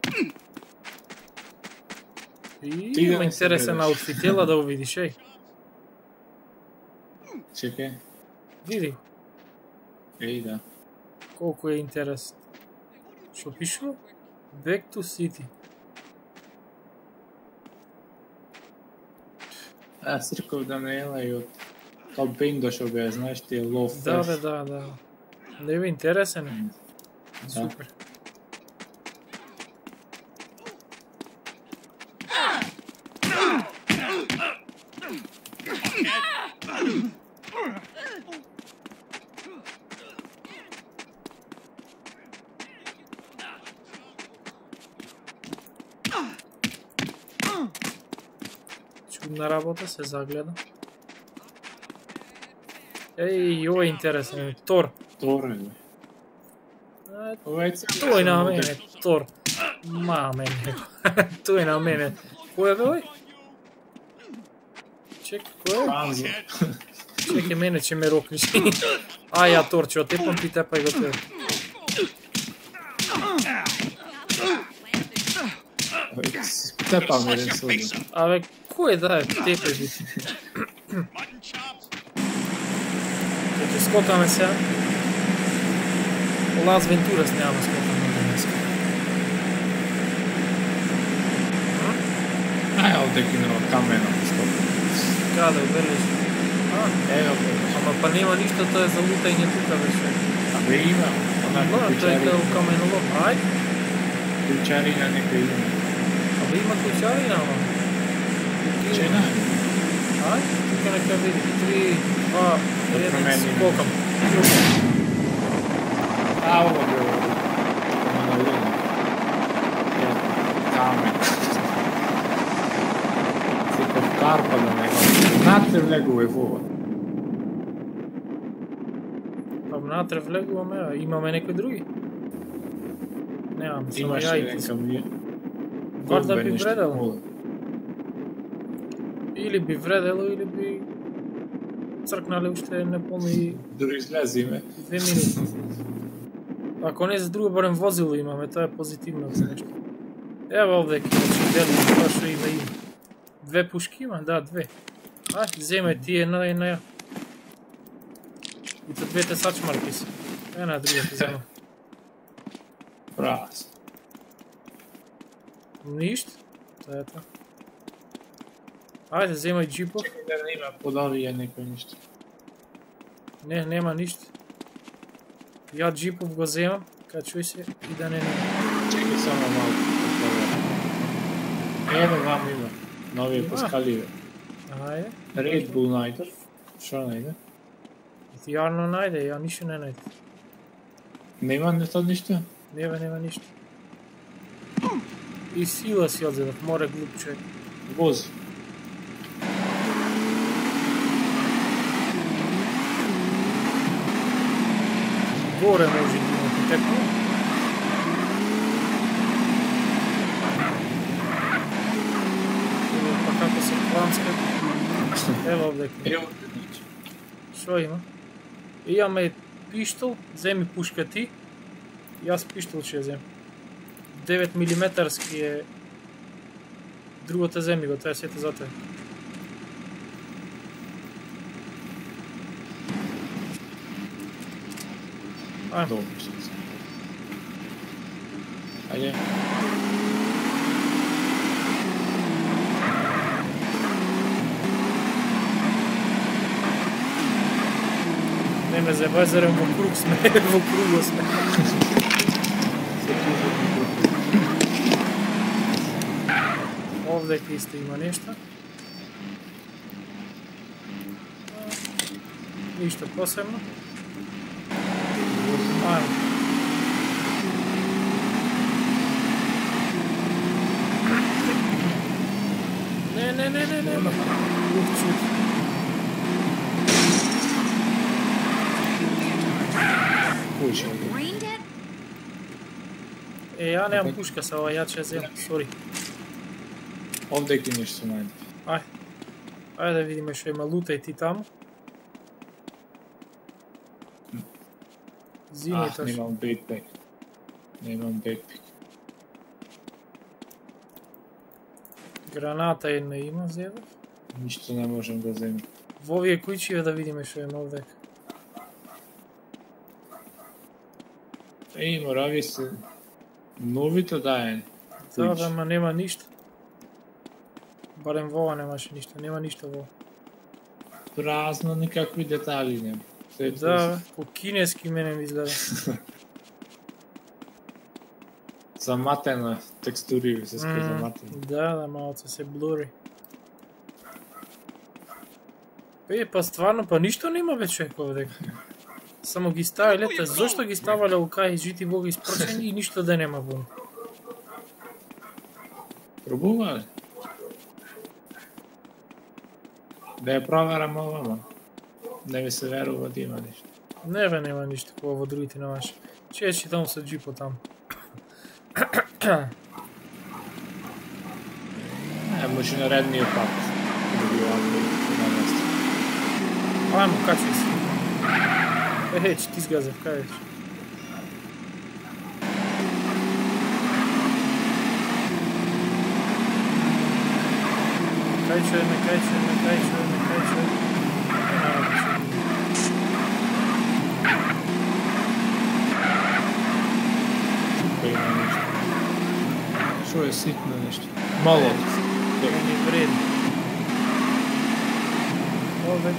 И Ти има да не се интересен гледаш. аутфит, ела да го видиш, еј. Čekaj. Види го, Ej, da. колку е интересен. Што пишува? Back to City. Аз rekao da ne jela i od kao Bane došao ga je, znaš ti je low Да, бе, first. да, да. Не бе интересен е. Da. Супер. Чудна работа, се загледа. Еј, ова е интересен. Тор. Tore, bе. Ovo je cijeli To je na sam mene, model. Thor. Ma mene. To je na mene. Ko je ovaj? Čekaj, ko je? Panzo. Čekaj, mene će me rokniš. A ja Thor ću otepam ti tepaj go tebe. Tepam Slice jedan your sudim. face up. Ave, ko je daje tepaj biti? Mutton chops. Čekaj, skokame se. Las Ventura snijamo skokame danas. Aj, ovdje kinuo kamenom skopu. Kada u Berlišu? A, Evo, ama pa nema ništa, to je za lutajnje tuka već. a vi ima, onako Da, to je kao u kamenolom. Ajde. kućarina neka ima. A vi ima kućarina, ama? Čena? Ajde, tukaj neka vidi. Tri, dva, jedan, promeni. skokam. A ovo je ovo. Ono lina. Kamen. Si kod karpa da nego. Znate v legove vova. Pa natre vleguvam, evo, imame nekoj drugi? Nemam, samo Imaš ja li i ti. neka mi... Bar da bi vredalo. Ili bi vredelo, ili bi crknali ušte nepolni Duri izlezi me. dve minuti. Ako ne za drugo, barem vozilo imame, to je pozitivno za nešto. Evo ovdje, znači, delim to što ima ima. Dve puške ima? Da, dve. Aj, zemaj ti jedna, jedna ja. I to dve te sačmarki su. Jedna, druga ti zema. Pras. Ništa? To je to. Ajde, zemaj džipov. Čekaj da nema podavije neko ništa. Ne, nema ništa. Ja džipov go zemam, kad čuj se i da ne nema. Čekaj samo malo. Evo vam ima. Novije poskaljive. Ajde. Red Bull najder. Što najde? Ti jarno najde, ja ništa ne najde. Nema ne to ništa? Nema, nema ništa. I sila si odzedat, more glup čovjek. Voz. Gore može imati tekmu. Pa kako se klanska. Evo ovdje. Evo. Što ima? Imame pištol, zemi puška ti. Ja s pištol će zem. devet milimetarski je drugo te zemi go, to je svijeta za tebe. Ajmo. Dobro što sam. Ajde. Ne me zebaj, zarem vokrug sme, vokrugo sme. Ovdje isto ima ništa. Ništa posebno. Ajmo. Ne, ne, ne, ne, ne. Uf, čut. Kuće. Brain dead? E, ja nemam puška sa ovaj, ja će zem, sorry. Ovdje ki nešto najde. Ajde. Ajde da vidimo što ima, lutaj ti tamo. Zini Ah, to što. nemam backpack. Nemam backpack. Granata jedna ima, zjeva. Ništa ne možem da zemim. V ovije kući da vidimo što ima ovdje. Ej, moravi se... Novito daje. Da, da, ma nema ništa. Barem vova nemaš ništa, nema ništa vova. Prazno, nikakvi detalji nema. Sve je Da, po kineski menem izgleda. zamatena teksturi, se skoro Mm, zamatena. da, da, malo se bluri. E, pa stvarno, pa ništa nema već čovjek ovdje. Samo gi stavili, leta, zašto gi stavili u kaj žiti Bog ispročeni i ništa da nema bun. Probuvali? Da je proveram ovamo. Ne bi se verovao da ima ništa. Ne, nema ništa ko ovo drugi ti namaš. Ще ще там са джипо там. E, može na redniju pat. Da bi ovako na mjestu. Ajmo, kačuj se. E, hej, ti zgazav, kaj već? Kajčuje, ne kajčuje, ne kajčuje, ne kajčuje. Pa ima nešto. Što je sitno nešto? Malo. To nije vredno. Ovdje.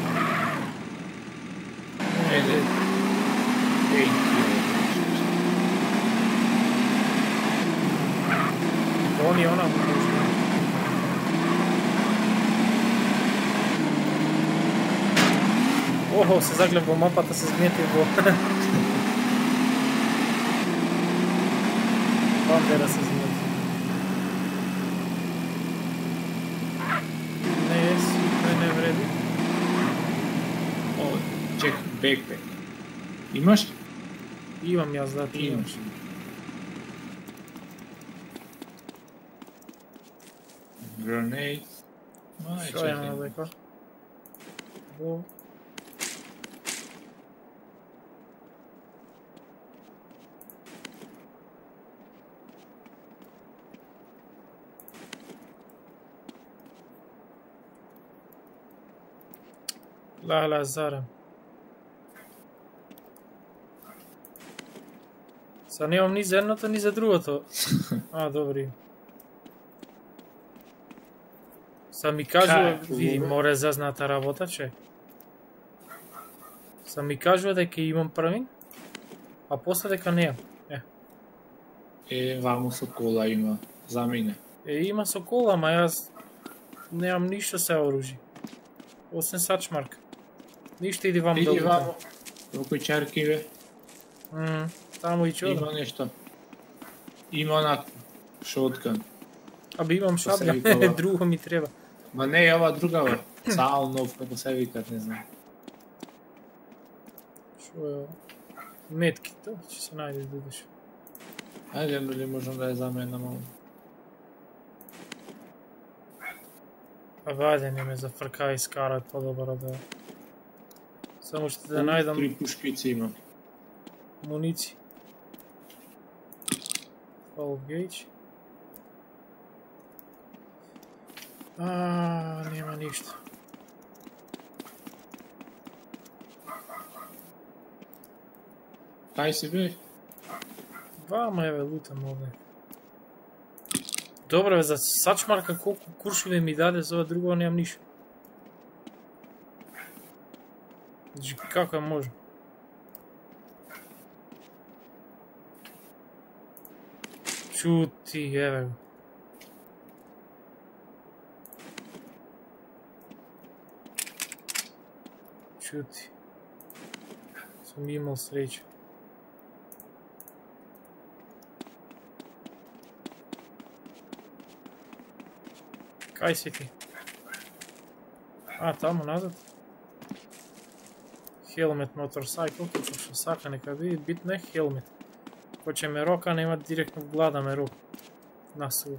Ede. Ej, On je ona možda. Oho, se zaglebao mapata, se zgnjetio go. Bandera se zgnjetio. Ne jesi, ne ne vredi. O, čekaj, backpack. Imaš? Imam ja, zda ti imaš. Imaš. Grenade. Aj, Što je čekaj. ono rekao? Bo. La la zarem. Sad nemam ni za jedno, ni za drugo to. A, dobri. Sad mi kažu, Kaj, vidi, ovo? more zaznata работа, че. Sad mi kažu дека имам правин, a после дека nemam. E, E, vamo Sokola ima za mine. e ima Sokola, ma jaz nemam ništa sa oružje. Osim sačmarka. Ništa idi vam Idi dobro. vamo. Oko čarkive. Mm, tamo i čudo. Ima nešto. Ima onak shotgun. A bi imam se šablja, vikova. drugo mi treba. Ma ne, ova druga. Salnov, kako se vikat, ne znam. Što je ovo? Metki, to će se najde budeš. Ajde, ili možda da je za mene malo. A valjda ne me zafrka i skara по-добро да... Samo što da najdem Tri puškice imam. municiju. Full gauge. A, nema ništa. Kaj si be? Vama evo lutam ovdje. Dobro, za sačmarka koliko kurševe mi dade, za ovo drugo nemam ništa. Znači, kako je može? Čuti, evo ga. Čuti. Sam imao sreću. Kaj si ti? A, tamo nazad? Helmet motorcycle, to što saka neka vidi, bit ne helmet. Ko će me roka, nema direktno glada me rok. Nasuo.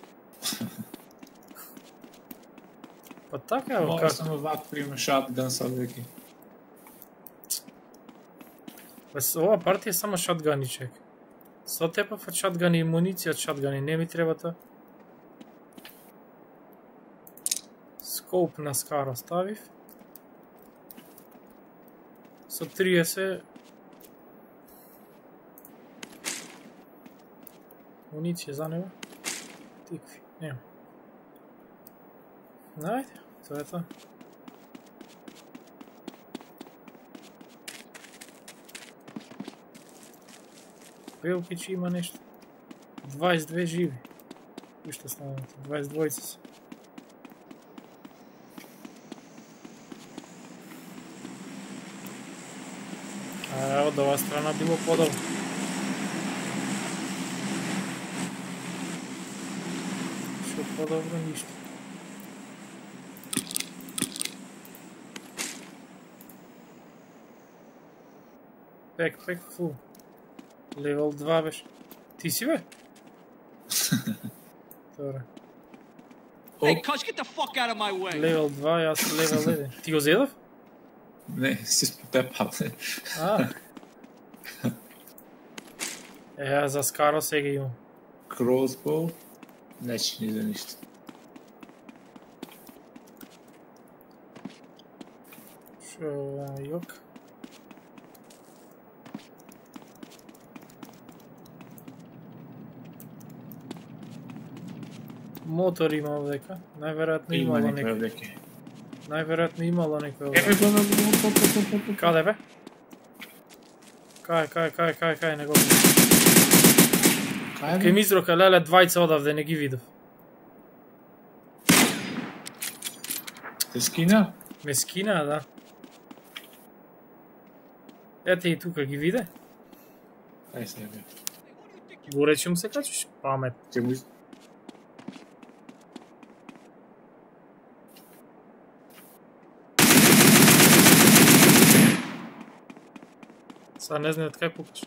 Pa tako evo Mogu kako. sam ovak primio shotgun sad neki. Pa ova partija je samo shotguniček. Sto tepa od shotguni i municija od shotguni, ne mi treba to. Scope na skaro stavив. Со trideset. Municije za него. Tikvi, nema. Ajde, to je to. Belkić ima nešto. dvadeset dve živi. I što stavljate? dvadeset dva su. A od ova strana bilo podobno. Što podobno ništa. Backpack full. Level dva беше. Ти си бе? Добре. Hey, Kush, get the fuck out of my way. Level два и аз level един. Ти го зедов? Не, си спотепал. А. Е, аз за Скаро сега имам. Crossbow. Не, че ни за нищо. Шо, юг. Мотор има овдека. Најверојатно Има имало некој некој. овдеке. Најверојатно имало некој Еве овдека. го на го. Каде бе? Кај, кај, кај, кај, кај, не го видов. Кај ми изрока, леле, двајца одавде, не ги видов. Те скина? Ме скина, да. Ете и тука ги виде. Ај се бе. Горе ќе му се качиш, памет. Ќе му Сега не знаат кај пукаш.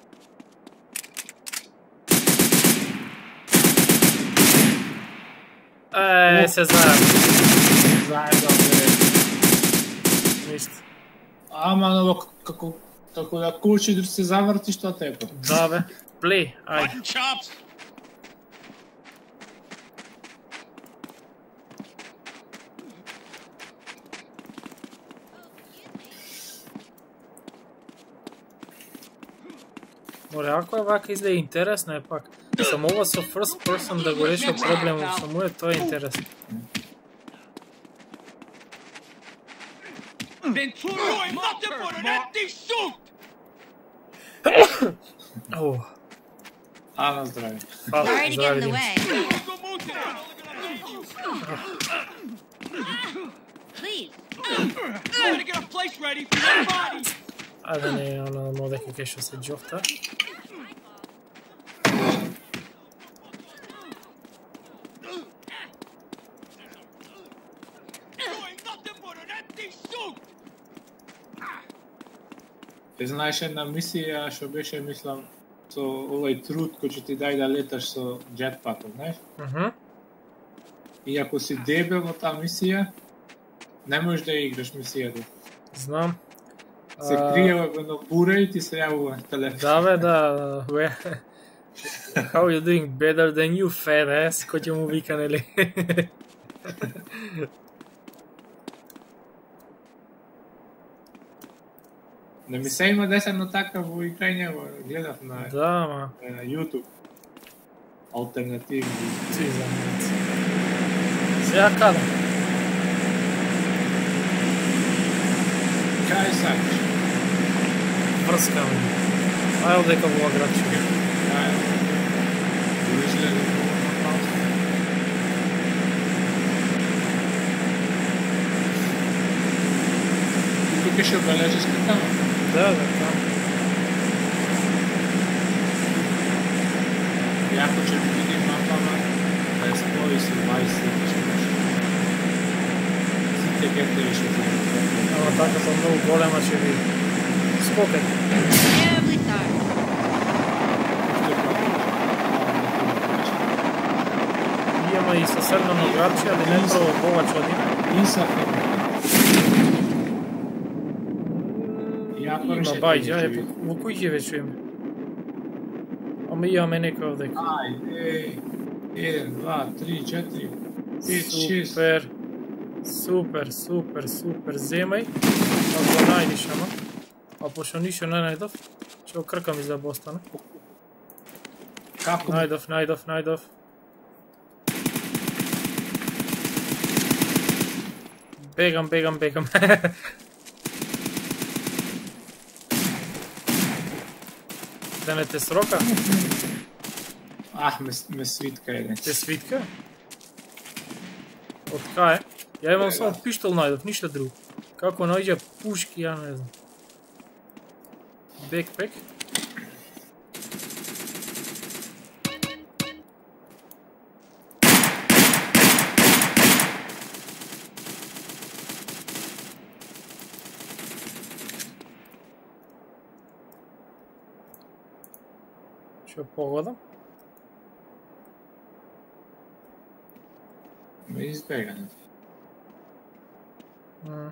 Е, се заедно. заедно бе. Ништо. Ама но како како да кучи да се заврти што тебе. Да бе. Плей, ајде. Mutton chops. Море, ако е вака изгледа интересно е пак. Само ова со first person да го решил проблемот, само е тоа е интересно. Then throw you ain't nothing but an empty suit. О, А на здраве. фала, Sorry to get in здрави the ден. way. Please. Gotta get a place ready for your body. Ајде не е она модека кај што се џофта. You ain't nothing but an empty suit. Ти знаеш една мисија што беше, мислам, со овој труд кој ќе ти дај да леташ со джетпакот, знаеш? Мгм. И ако си дебел во таа мисија, не можеш да ја играш мисијата. Знам. Се А, крие во едно буре и ти се јавува телефон. Да бе, да. Бе. How you doing better than you, fat ass? Кој ќе му вика, нели? Не ми се има десено така во играње, го гледав на Да, ма. на YouTube. Алтернативни. Си знаат. Сега каде? Кај сакаш? Врскаме. Ајде дека во градче. Кај? Излезе во тука ќе обележиш кај Да, да, там. Јако ќе ми види мапама, да ја спои со дваесет што беше. Сите гетеви што се Ама така са многу голема ќе види. Скокај. Terribly sorry. Има и соседно градче, али не право повеќе од има. Исак има. Јако Има решетки бајџа, ќе е, види. во кој ќе веќе чуеме? Ама имаме некој овдека. Ајде, еден, два, три, четири, пет, шест. Супер. Супер, супер, супер. Земај. А го најдиш, ама. А пошто ништо не најдов, ќе го кркам из да остане. Како? Најдов, најдов, најдов. Бегам, бегам, бегам. Да не те срока? Ах, ме, ме свитка еден. Те свитка? Од кај? Ја имам само пиштол најдов, ништо друго. Како најđа пушки, ја не знам. Бекпек. Ще погодам. Ме избегане. М.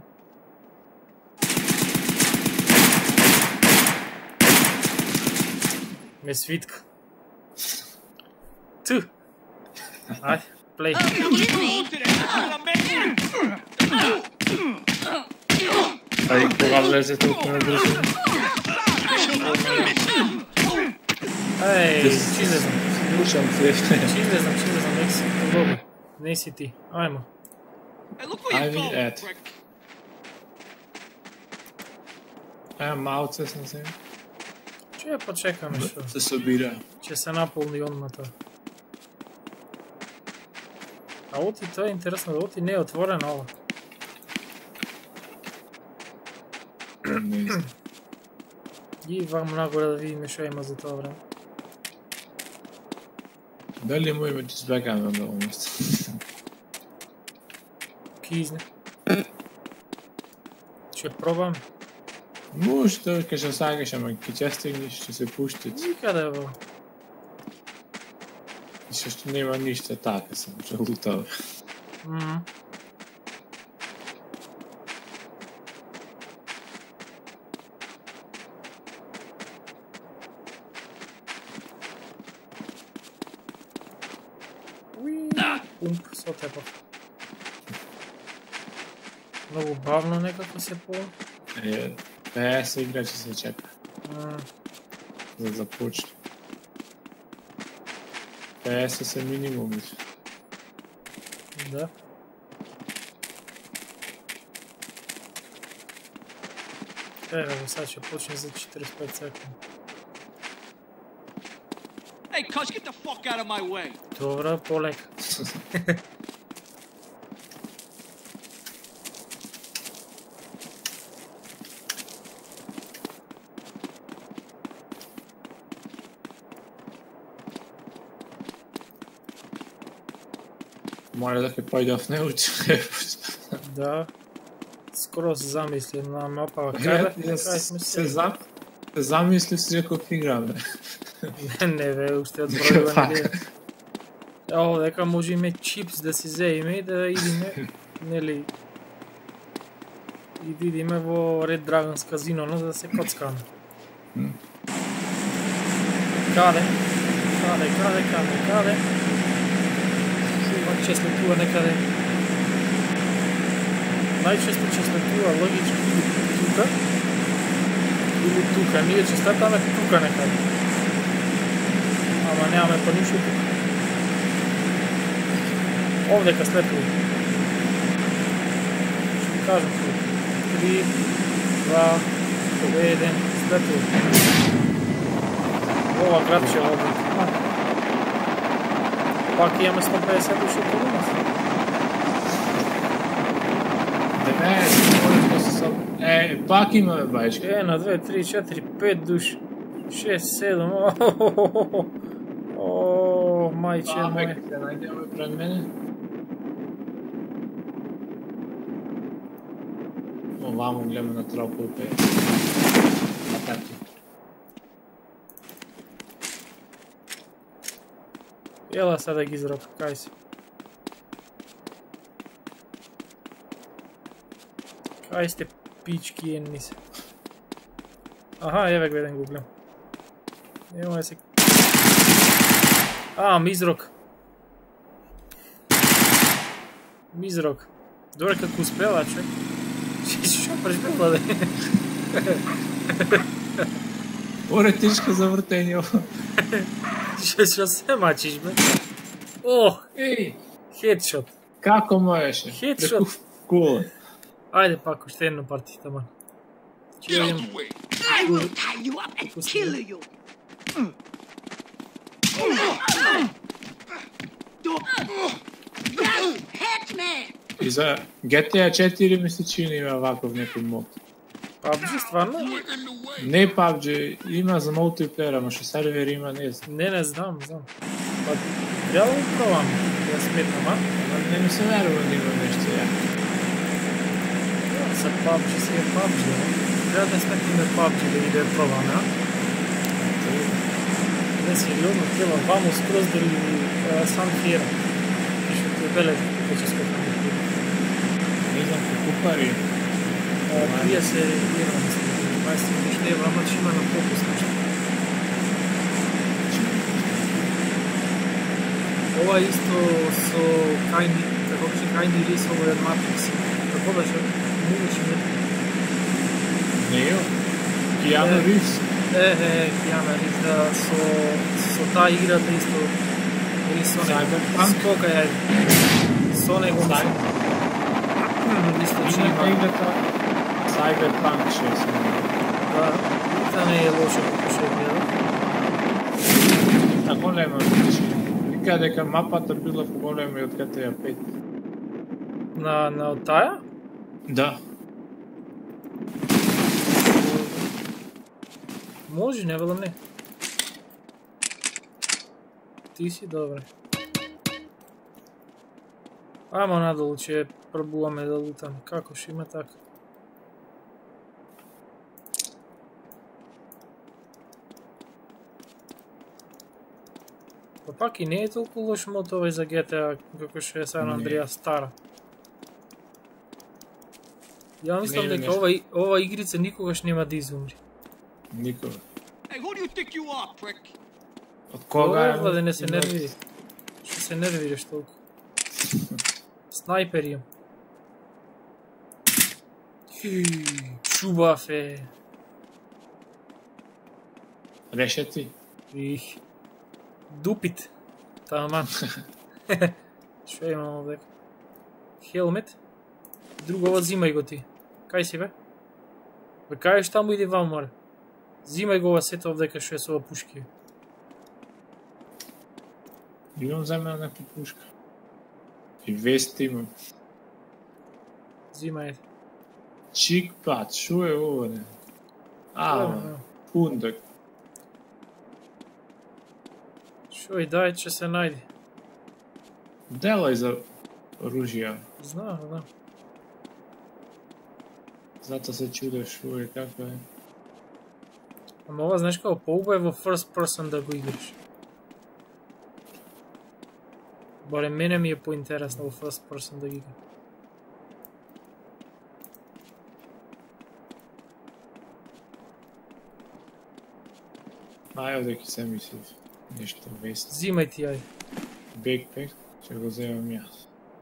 Ме свитка. Ту! Айде, плей. Ай, кога влезе толкова на дружина? Ей, че излезам. Слушам се. Че излезам, че излезам, нека си подобно. Не си ти. Айма. Айви, ето. Ай, малце съм се. Че я почекаме, що? Се събира. Че се напълни онната. А оти, това е интересно, да оти не е отворена ова. Не знам. И вам нагоре да видим що има за това време. Дали му име че избегаме на много место? Кизне. Ще пробваме. Може да кажа сагаш, ама ке стигнеш, ще се пущат. Никъде е бъл. И също няма нищо така, съм ще лутава. Ммм. Пумп, с отепа. Много бавно некако се по... Е, е, се игра, че се чека. М, За да започне. Е, се са минимум. Да. Е, бе, сега ще почне за четиридесет и пет секунди. Hey, Kush, get the fuck out of my way. Добре, по-лека. Моля да ке пойде в него, че Да. Скоро се замисли на мапа. Кай Е, бе? Кай сме се се? зам... се замисли си ако в игра, бе. Не, не бе, още отброива не бе. О, дека може име чипс да си вземе и да идиме, нели, и да идиме во Red Dragons казино, но за да се коцкаме. Каде? Каде, каде, каде, каде? Шува, че слетува некаде. Най-често че слетува логично или тука, или тука. Ние че слетаме тука некаде. Ама нямаме па нищо тука. Овдека слетува. Ще кажем тук. три, два, еден, слетува. Ова градче овдека. Пак имаме сто петдесет души около нас. Е, пак имаме бајчка. Една, две, три, четири, пет души. Шест, седем, о, мајче мој. Се најдеме пред мене. Овамо гледаме на тропове. Атаки. Ела сега да ги изрока, кај си. Кај сте пички едни се. Аха, еве го еден го гледам. Ево е се... А, мизрок. Мизрок. Добре како успела, човек. Шо прежбела, да е. Оре, тишка за вртење. Шо се мачиш, бе? О, Еј, хедшот. како можеше? Хедшот. Преку кола. Ајде пак, уште едно парти, таман. Get out the way. I will tie you up and kill you. Don't hit me! И за Джи Ти Ей четири ми се чини има ваков некој мод. пабджи, стварно? You're in the way. Не пабджи, има за мултиплеер, ама што сервер има, не знам. Не, не знам, знам. Па, трябва да го пробам. Да сметнам, а? Ама не ми се верува да има нешто ја. За пабджи си е пабджи, а? Трябва да сметнаме пабджи да ги да я пробаме, а? Не, сериозно, treba vamo skroz do uh, San Fierro. Piše tu velet, kako će skoro tamo. Ne znam, kako kupari. Prije se evra, mislim, dvadeset nešto evra, mač ima na popus nešto. Ova isto so kajni, kako će kajni ris, ovo je od Matrixa. Tako da će moguće ne. Ne jo? Keanu Reeves? E, e, Keanu Reeves, da so, so ta igrata isto ris one. Cyberpunk? Skoga je. S onego mislim. Isto će Ima ima. igrata Cyberpunk šest. Da, to ne je loše kako še gleda. Tako nema više. Nikad дека мапата била поголема и од Джи Ти Ей пет. На, на от тая? Да. Може, не велам не. Ти си добре. Ајмо надолу, че пробуваме да лутаме. Како ще има така? Па пак и не е толку лош мод овој за Джи Ти Ей како што е Сан Андреас стара. Ја мислам дека ова, ова игрица никогаш нема да изумри. Никога. Hey, who do you think you are, prick? Од кога Ова да не се нервири. Што се нервираш толку? Снайпер имам. Чубав е. Решети? Их. Дупит. Таман. Што имам овде? Хелмет. Друго ова зимај го ти. Кај си бе? Бе кај таму иди вам море. Зимај го ова сето овдека што е со ова пушки. Имам за мене некоја пушка. И вест имам. Зимај. Чикпат, шо е ово не? А, пундак. Шо и дај че се најди. Делај за оружија. Знам, знам. Зато се чудеш шо е, како е. Ама ова знаеш како поубаво е во first person да го играш. Барем мене ми е поинтересно во first person да ги играм. Ај, одеки се мислив. Нешто вест. Зимај ти, ајде. Бекпек, ќе го земам јас.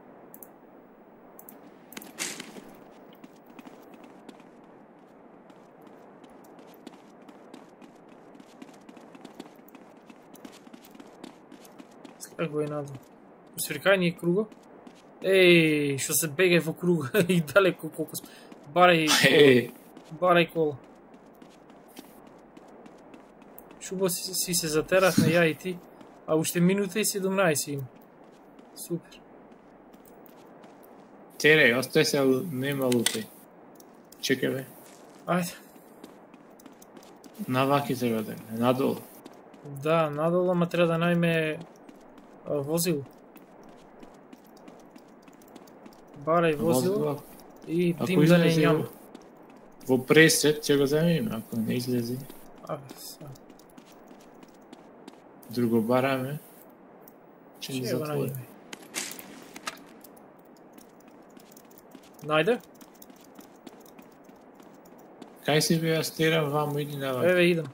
Слег го и надолу. Усвиркај ни круго. Еј, што се бегај во круго и далеко колку сме. Барај Еј, барај кола. Шубо си, си се затерахме ја и ти, а уште минута и седумнаесет има. Супер. тере, остај се, нема лутај. Чекај бе. Ајде. Наваки треба да е, надолу. Да, надолу, ама треба да најме а, возило. Барај возило Возило. и Ако дим да не излезе няма. во пресет, ќе го земеме, ако не излезе. Абе, са. Друго бараме. Ќе ни Ще го затвори. најдеме. Најде? Кај си бе, јас терам ваму, иди наваки. Еве идам.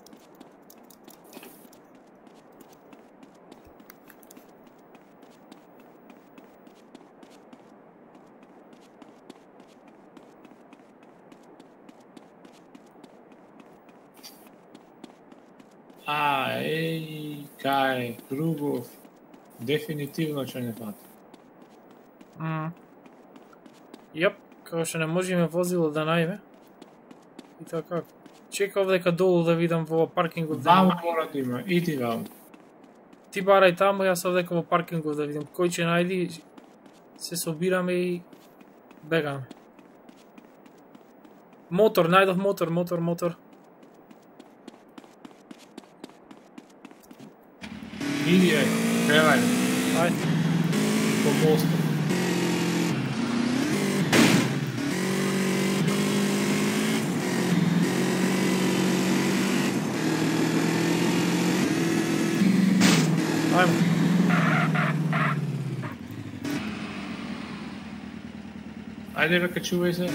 А, еј, кај, кругов. Дефинитивно ќе не фати. Мм. Јап, како што не можеме возило да најме. И така. Чека овдека долу да видам во паркингот. да Ваму има. мора да има, иди ваму. Ти барај таму, јас овдека во паркингот да видам кој ќе најди. Се собираме и бегаме. Мотор, најдов мотор, мотор, мотор. Иди, ај, кревај, Ајде. по мосту. Ajde beka, čuvaj se.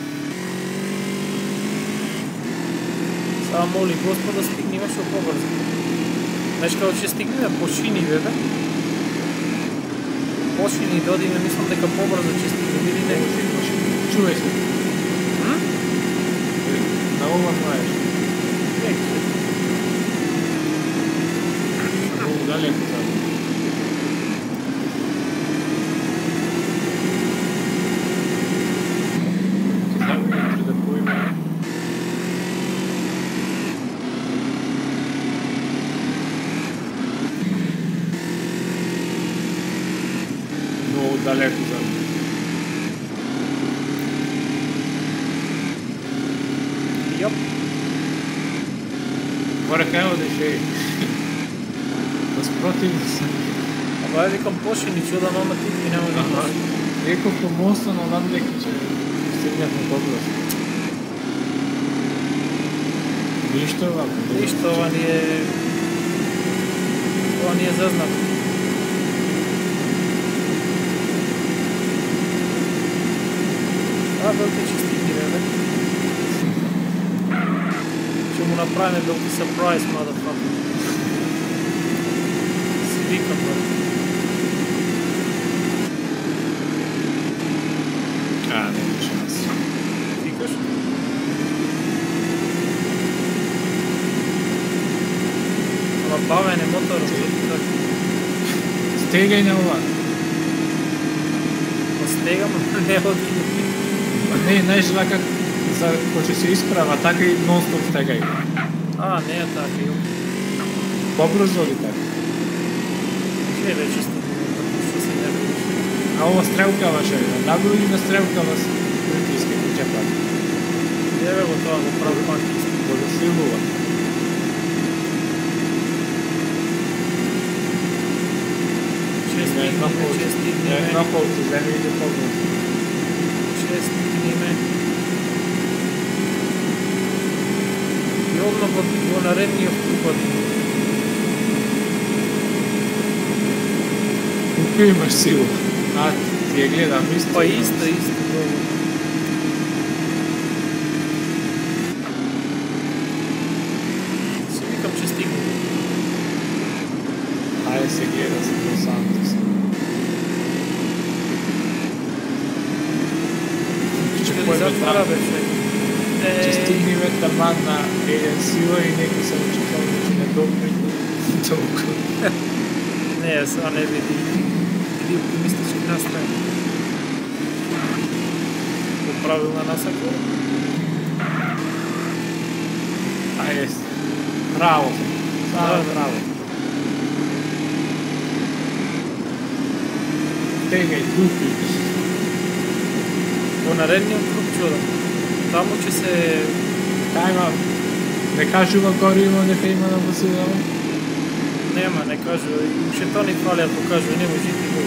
Samo molim gospoda, stignimo što pobrzo. Znaš kao će stignime po šini, bebe? Po šini dodime, mislim deka pobrzo će stignime, ili ne? Čuvaj se. Hm? Na ovom maješ. Nek se. Na ovom daleko sad. Zavrniti da pojme. Daleko za mene. Jop. Mora kaj odeš, ej. Nasprotivno sam. A ba ja vikam pošini čuda mama ti i nema nikog. Rekao po mostu, no nam neki će stignat na pobrzo. Ništa vam. Ništa, ova nije... Ova nije zaznat. A, veliki će stigni, bebe. Ćemo napraviti veliki surprise, motherfucker. Si vikam, bebe. A, nema šanse. Vikaš? Ova bavene motorom, tako. Stegaj na ova. Pa stegamo, ne odinu. Pa ne, znaš kak, ko će se isprava, tako i non stop stegaj. A, ne je tako, jel? Pobrzo li tako? Gdje već isto, što se ne vidiš. A ovo strelkava še, na W ili na strelkava s pritiske kuća pa? Evo go to, ako pravi pak isto. Bodo silova. Čestitni me, čestitni me. Na polcu zemlji ide pobrzo. Čestitni me. I ovno bo narednije ugodinu. Kako imaš silu? A, ti je gledam isto. Pa isto, isto, dobro. Si vikam će stignuti. Ajde se gleda sa Dos Santos. Ili zatvara već Će stigni već taman na jedan silo i neki sam očekao da će ne dopriti toliko. Ne, sad ne vidi. Vidi optimistički nastaje. Popravila nasako. A jest. Bravo. Sada bravo. Tegaj, dupi. Po narednijem krug čuda. Tamo će se... Kaj ima? Ne kažu vam gorivo, neka ima na vozilama? Nema, ne kažu. Še to ni fali ako kažu, nemoj žiti gol.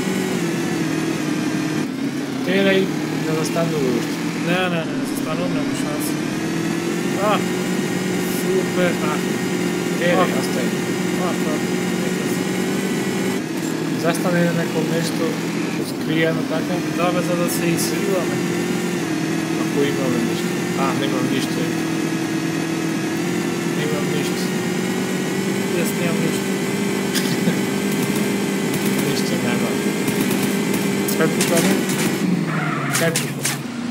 Teraj, ne zastanu ušte. Ne, ne, ne, zastanu, nema šanse. A, super. A, teraj, ostaje. A, pa, neka se. Zastane na nekom nešto skrijano takav? Da, be, za da se iskrivame. Ako imamo ništa. A, nemam ništa. Nemam ništa. Jes, nemam ništa. Ništa nema. Sve pukane? Kaj pukane?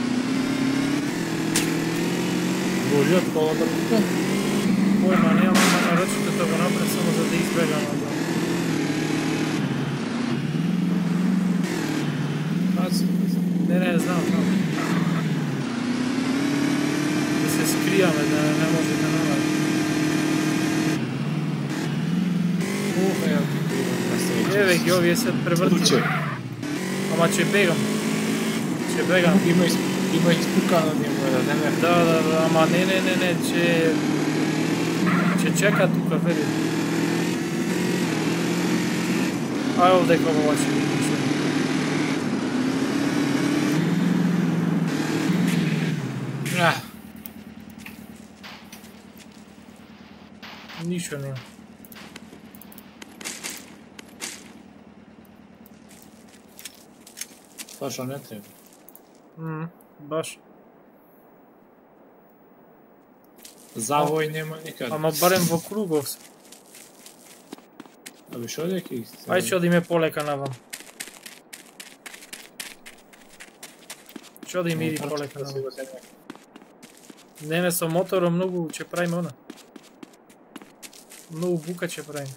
Boži od kola da puka? Pojma, nemam nama naročite toga napred, samo za da izbjegamo. Ne, ne, znam, znam. Da se skrijame, da ne možete naraviti. Uha, ja ti imam na sreću. Evo ih, ovi je sad prevrtio. Uče. Ama će begam. Će begam. Ima, is, ima ispukano njemu, da ne me... Da, da, da, ama ne, ne, ne, ne, će... Će čekat u kaferi. A ovdje kako ovo će biti više. Ah. Ništa nema. To što ne treba. Мм, баш. Завој нема никаде. Ама барем во кругов се. Абе шо деки? Ајде ќе одиме полека навам. Ќе одиме иди полека навам. Не, не, со мотором многу ќе правиме она. Многу бука ќе правиме.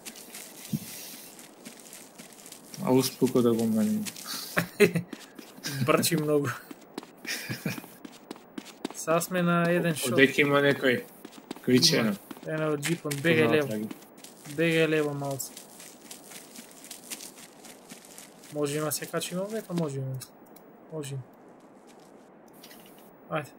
А успуко да го меним. Брчи многу. Са сме на еден шот. Одеки има некој кричено. Ено од джипон, бегај лево. Бегај лево малце. Можеме да се качиме овдека? Можеме. Можеме. Ајде.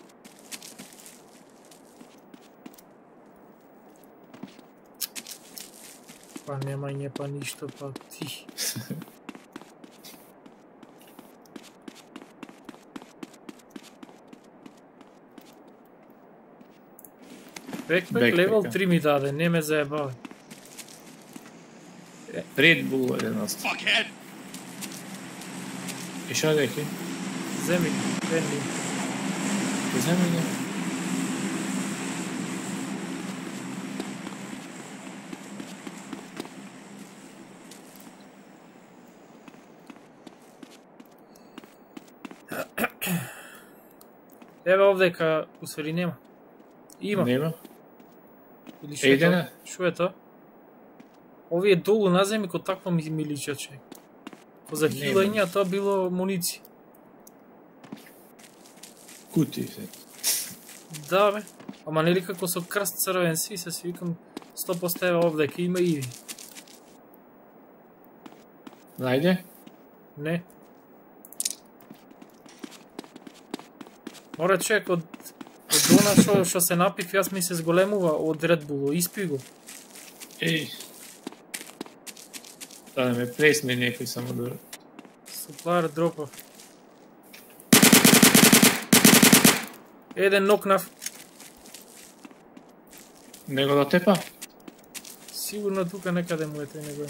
Па нема и не па ништо, па ти. Бекпек левел три ми даде, не ме заебаве. Red Bull едност. Fuckhead! И шо деки? Земи, Бенди. Земи не. Еве овдека, усвари нема. Има. Нема. Или шо е Ејде тоа? не. Шо е тоа? Овие долу на земја ко такво ми, ми личат човек. Ко за хилање, а тоа било муниција. Кути се. Да бе. Ама нели како со крст црвен си, се си викам сто поsto еве овдека има иви. Најде? Не. Мора човек од од она што што се напив, јас ми се зголемува од Red Bull, испи го. Еј. Да не ме плесне некој само да... Суплар дропав. Еден нокнав. Него да тепа? Сигурно тука некаде му е тој него.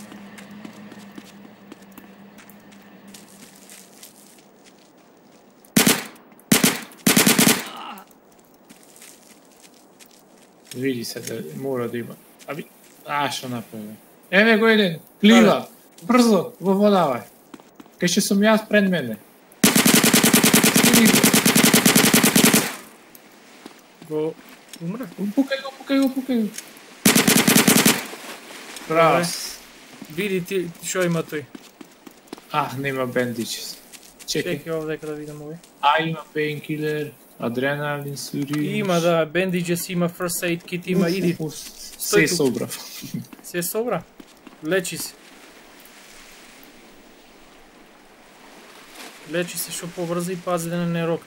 Види се да мора да има. Аби, а што направи? Еве го еден, плива, брзо, во водава. Кај што сум јас пред мене. Стиги го. Го умре? Пукај го, пукај го, пукај го. Раз. Види ти што има тој. А, нема бендичес. Чекай. Чекај овдека да видам овој. А, има пейнкилер, адреналин, сурин. Има да, бендиджес има, first aid kit има, иди. Се собрав. Се собра? Лечи се. Лечи се што побрзо и пази да не не рок.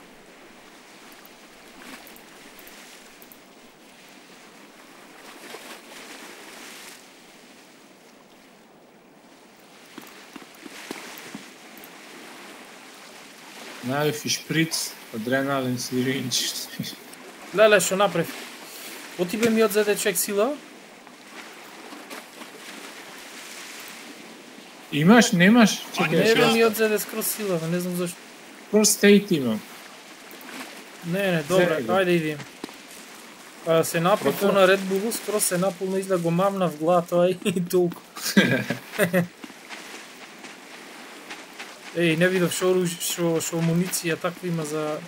Најфи шприц, адреналин, сиринч. Леле, што направи? Отибе ми одзеде чек сила? Имаш, немаш? Не бе ми одзеде скроз сила, не знам зашто. First aid имам. Не, не, добре, ајде идем. А, се напив на Red Bull, скроз се наполно изда го мамна в главата и толку. Еј, не видов шо оруж, шо, шо муниција таква има за...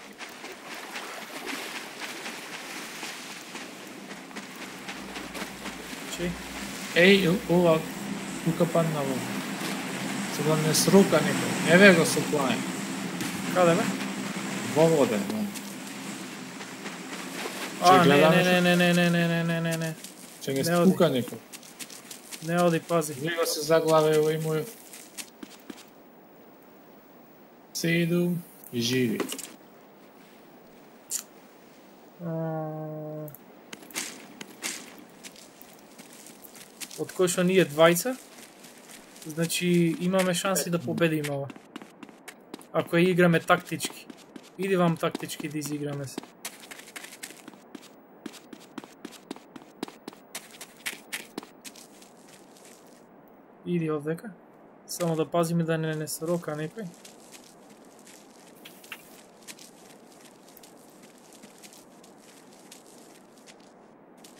Чеј? Еј, ова, тука падна во. Сега не срука некој. Еве го суплај. Каде бе? Во воде, да. А, не, не, не, не, не, не, не, не, не, не, не. Че не Не оди. спука некој. Не оди, пази. Ви го се заглаве овој мој. Се иду и живи. А... Од кој што ние двајца, значи имаме шанси да победиме ова. Ако ја играме тактички. Иди вам тактички да изиграме се. Иди овдека. Само да пазиме да не не сорока некој.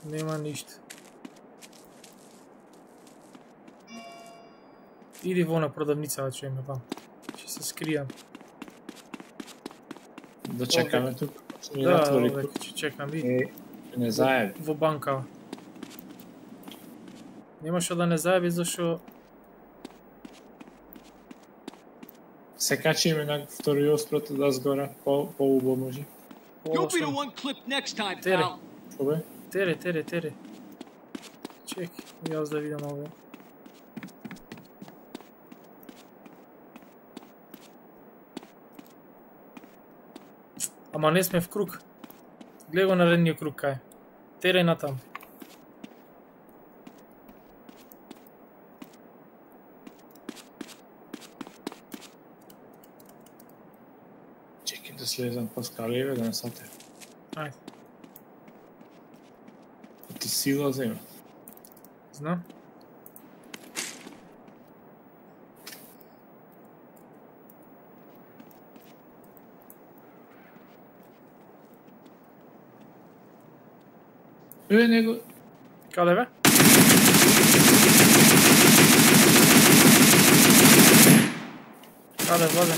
Nema ništa. Idi vo na prodavnica, ću ime vam. Če se skrijam. Da čeka me tu. Da, ovdje ću čekam, vidi. Ne zajebi. Vo bankava. Nemaš da ne zajebi, zašto... Se kačíme na ktorý osprot da zgora, po, po ubo može. You'll be the one clipped next time, Tere. pal. Ove? Tere, tere, tere. Ček, ja da vidim ovo. Ама не сме в круг. Гледай го наредния круг кај. Терай натам. Čekaj da slezam po skalijeve da ne sate. Ajde, Ti sila zima. знам. Е, него... Каде бе? Каде, Владе?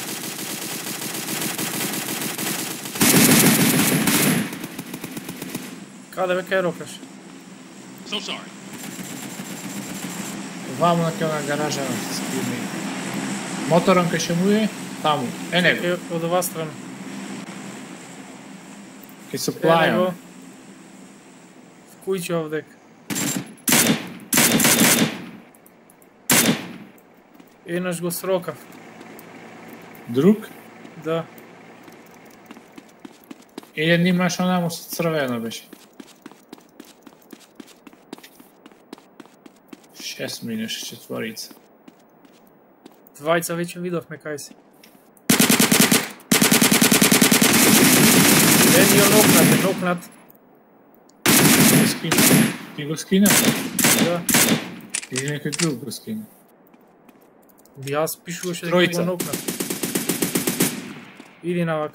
Каде бе, кај рокаш? So sorry. Vamo na kjona garaža na se skrimi. Motorom kaj še mu je, tamo. E nego, Е, од оваа страна. kaj su Е, него. plajom. В кујче овдек. Еднаш го срокав. Drug? Да. Ili imaš onamo crveno беше. Šest minus četvorica. Двајца веќе видовме кај си. Едни е нокнат, е нокнат. Skina. Ti go skina? Да. Ili nekaj drug go skina? Би јас пишуваше дека Тројца. го нокнат. Иди навак.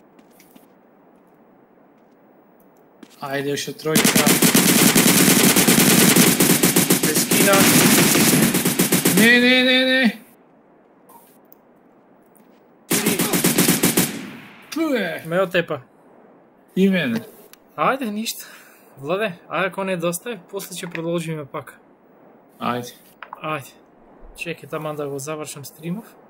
Ajde, još je trojka. Без скина. Ne, ne, ne, ne. Иди. Pue. Ме отепа. I mene. Ајде, ништа. Владе, ајде ако не достај, после ќе продолжиме пак. Ajde. Ајде. Чекај таман да го завршам стримов.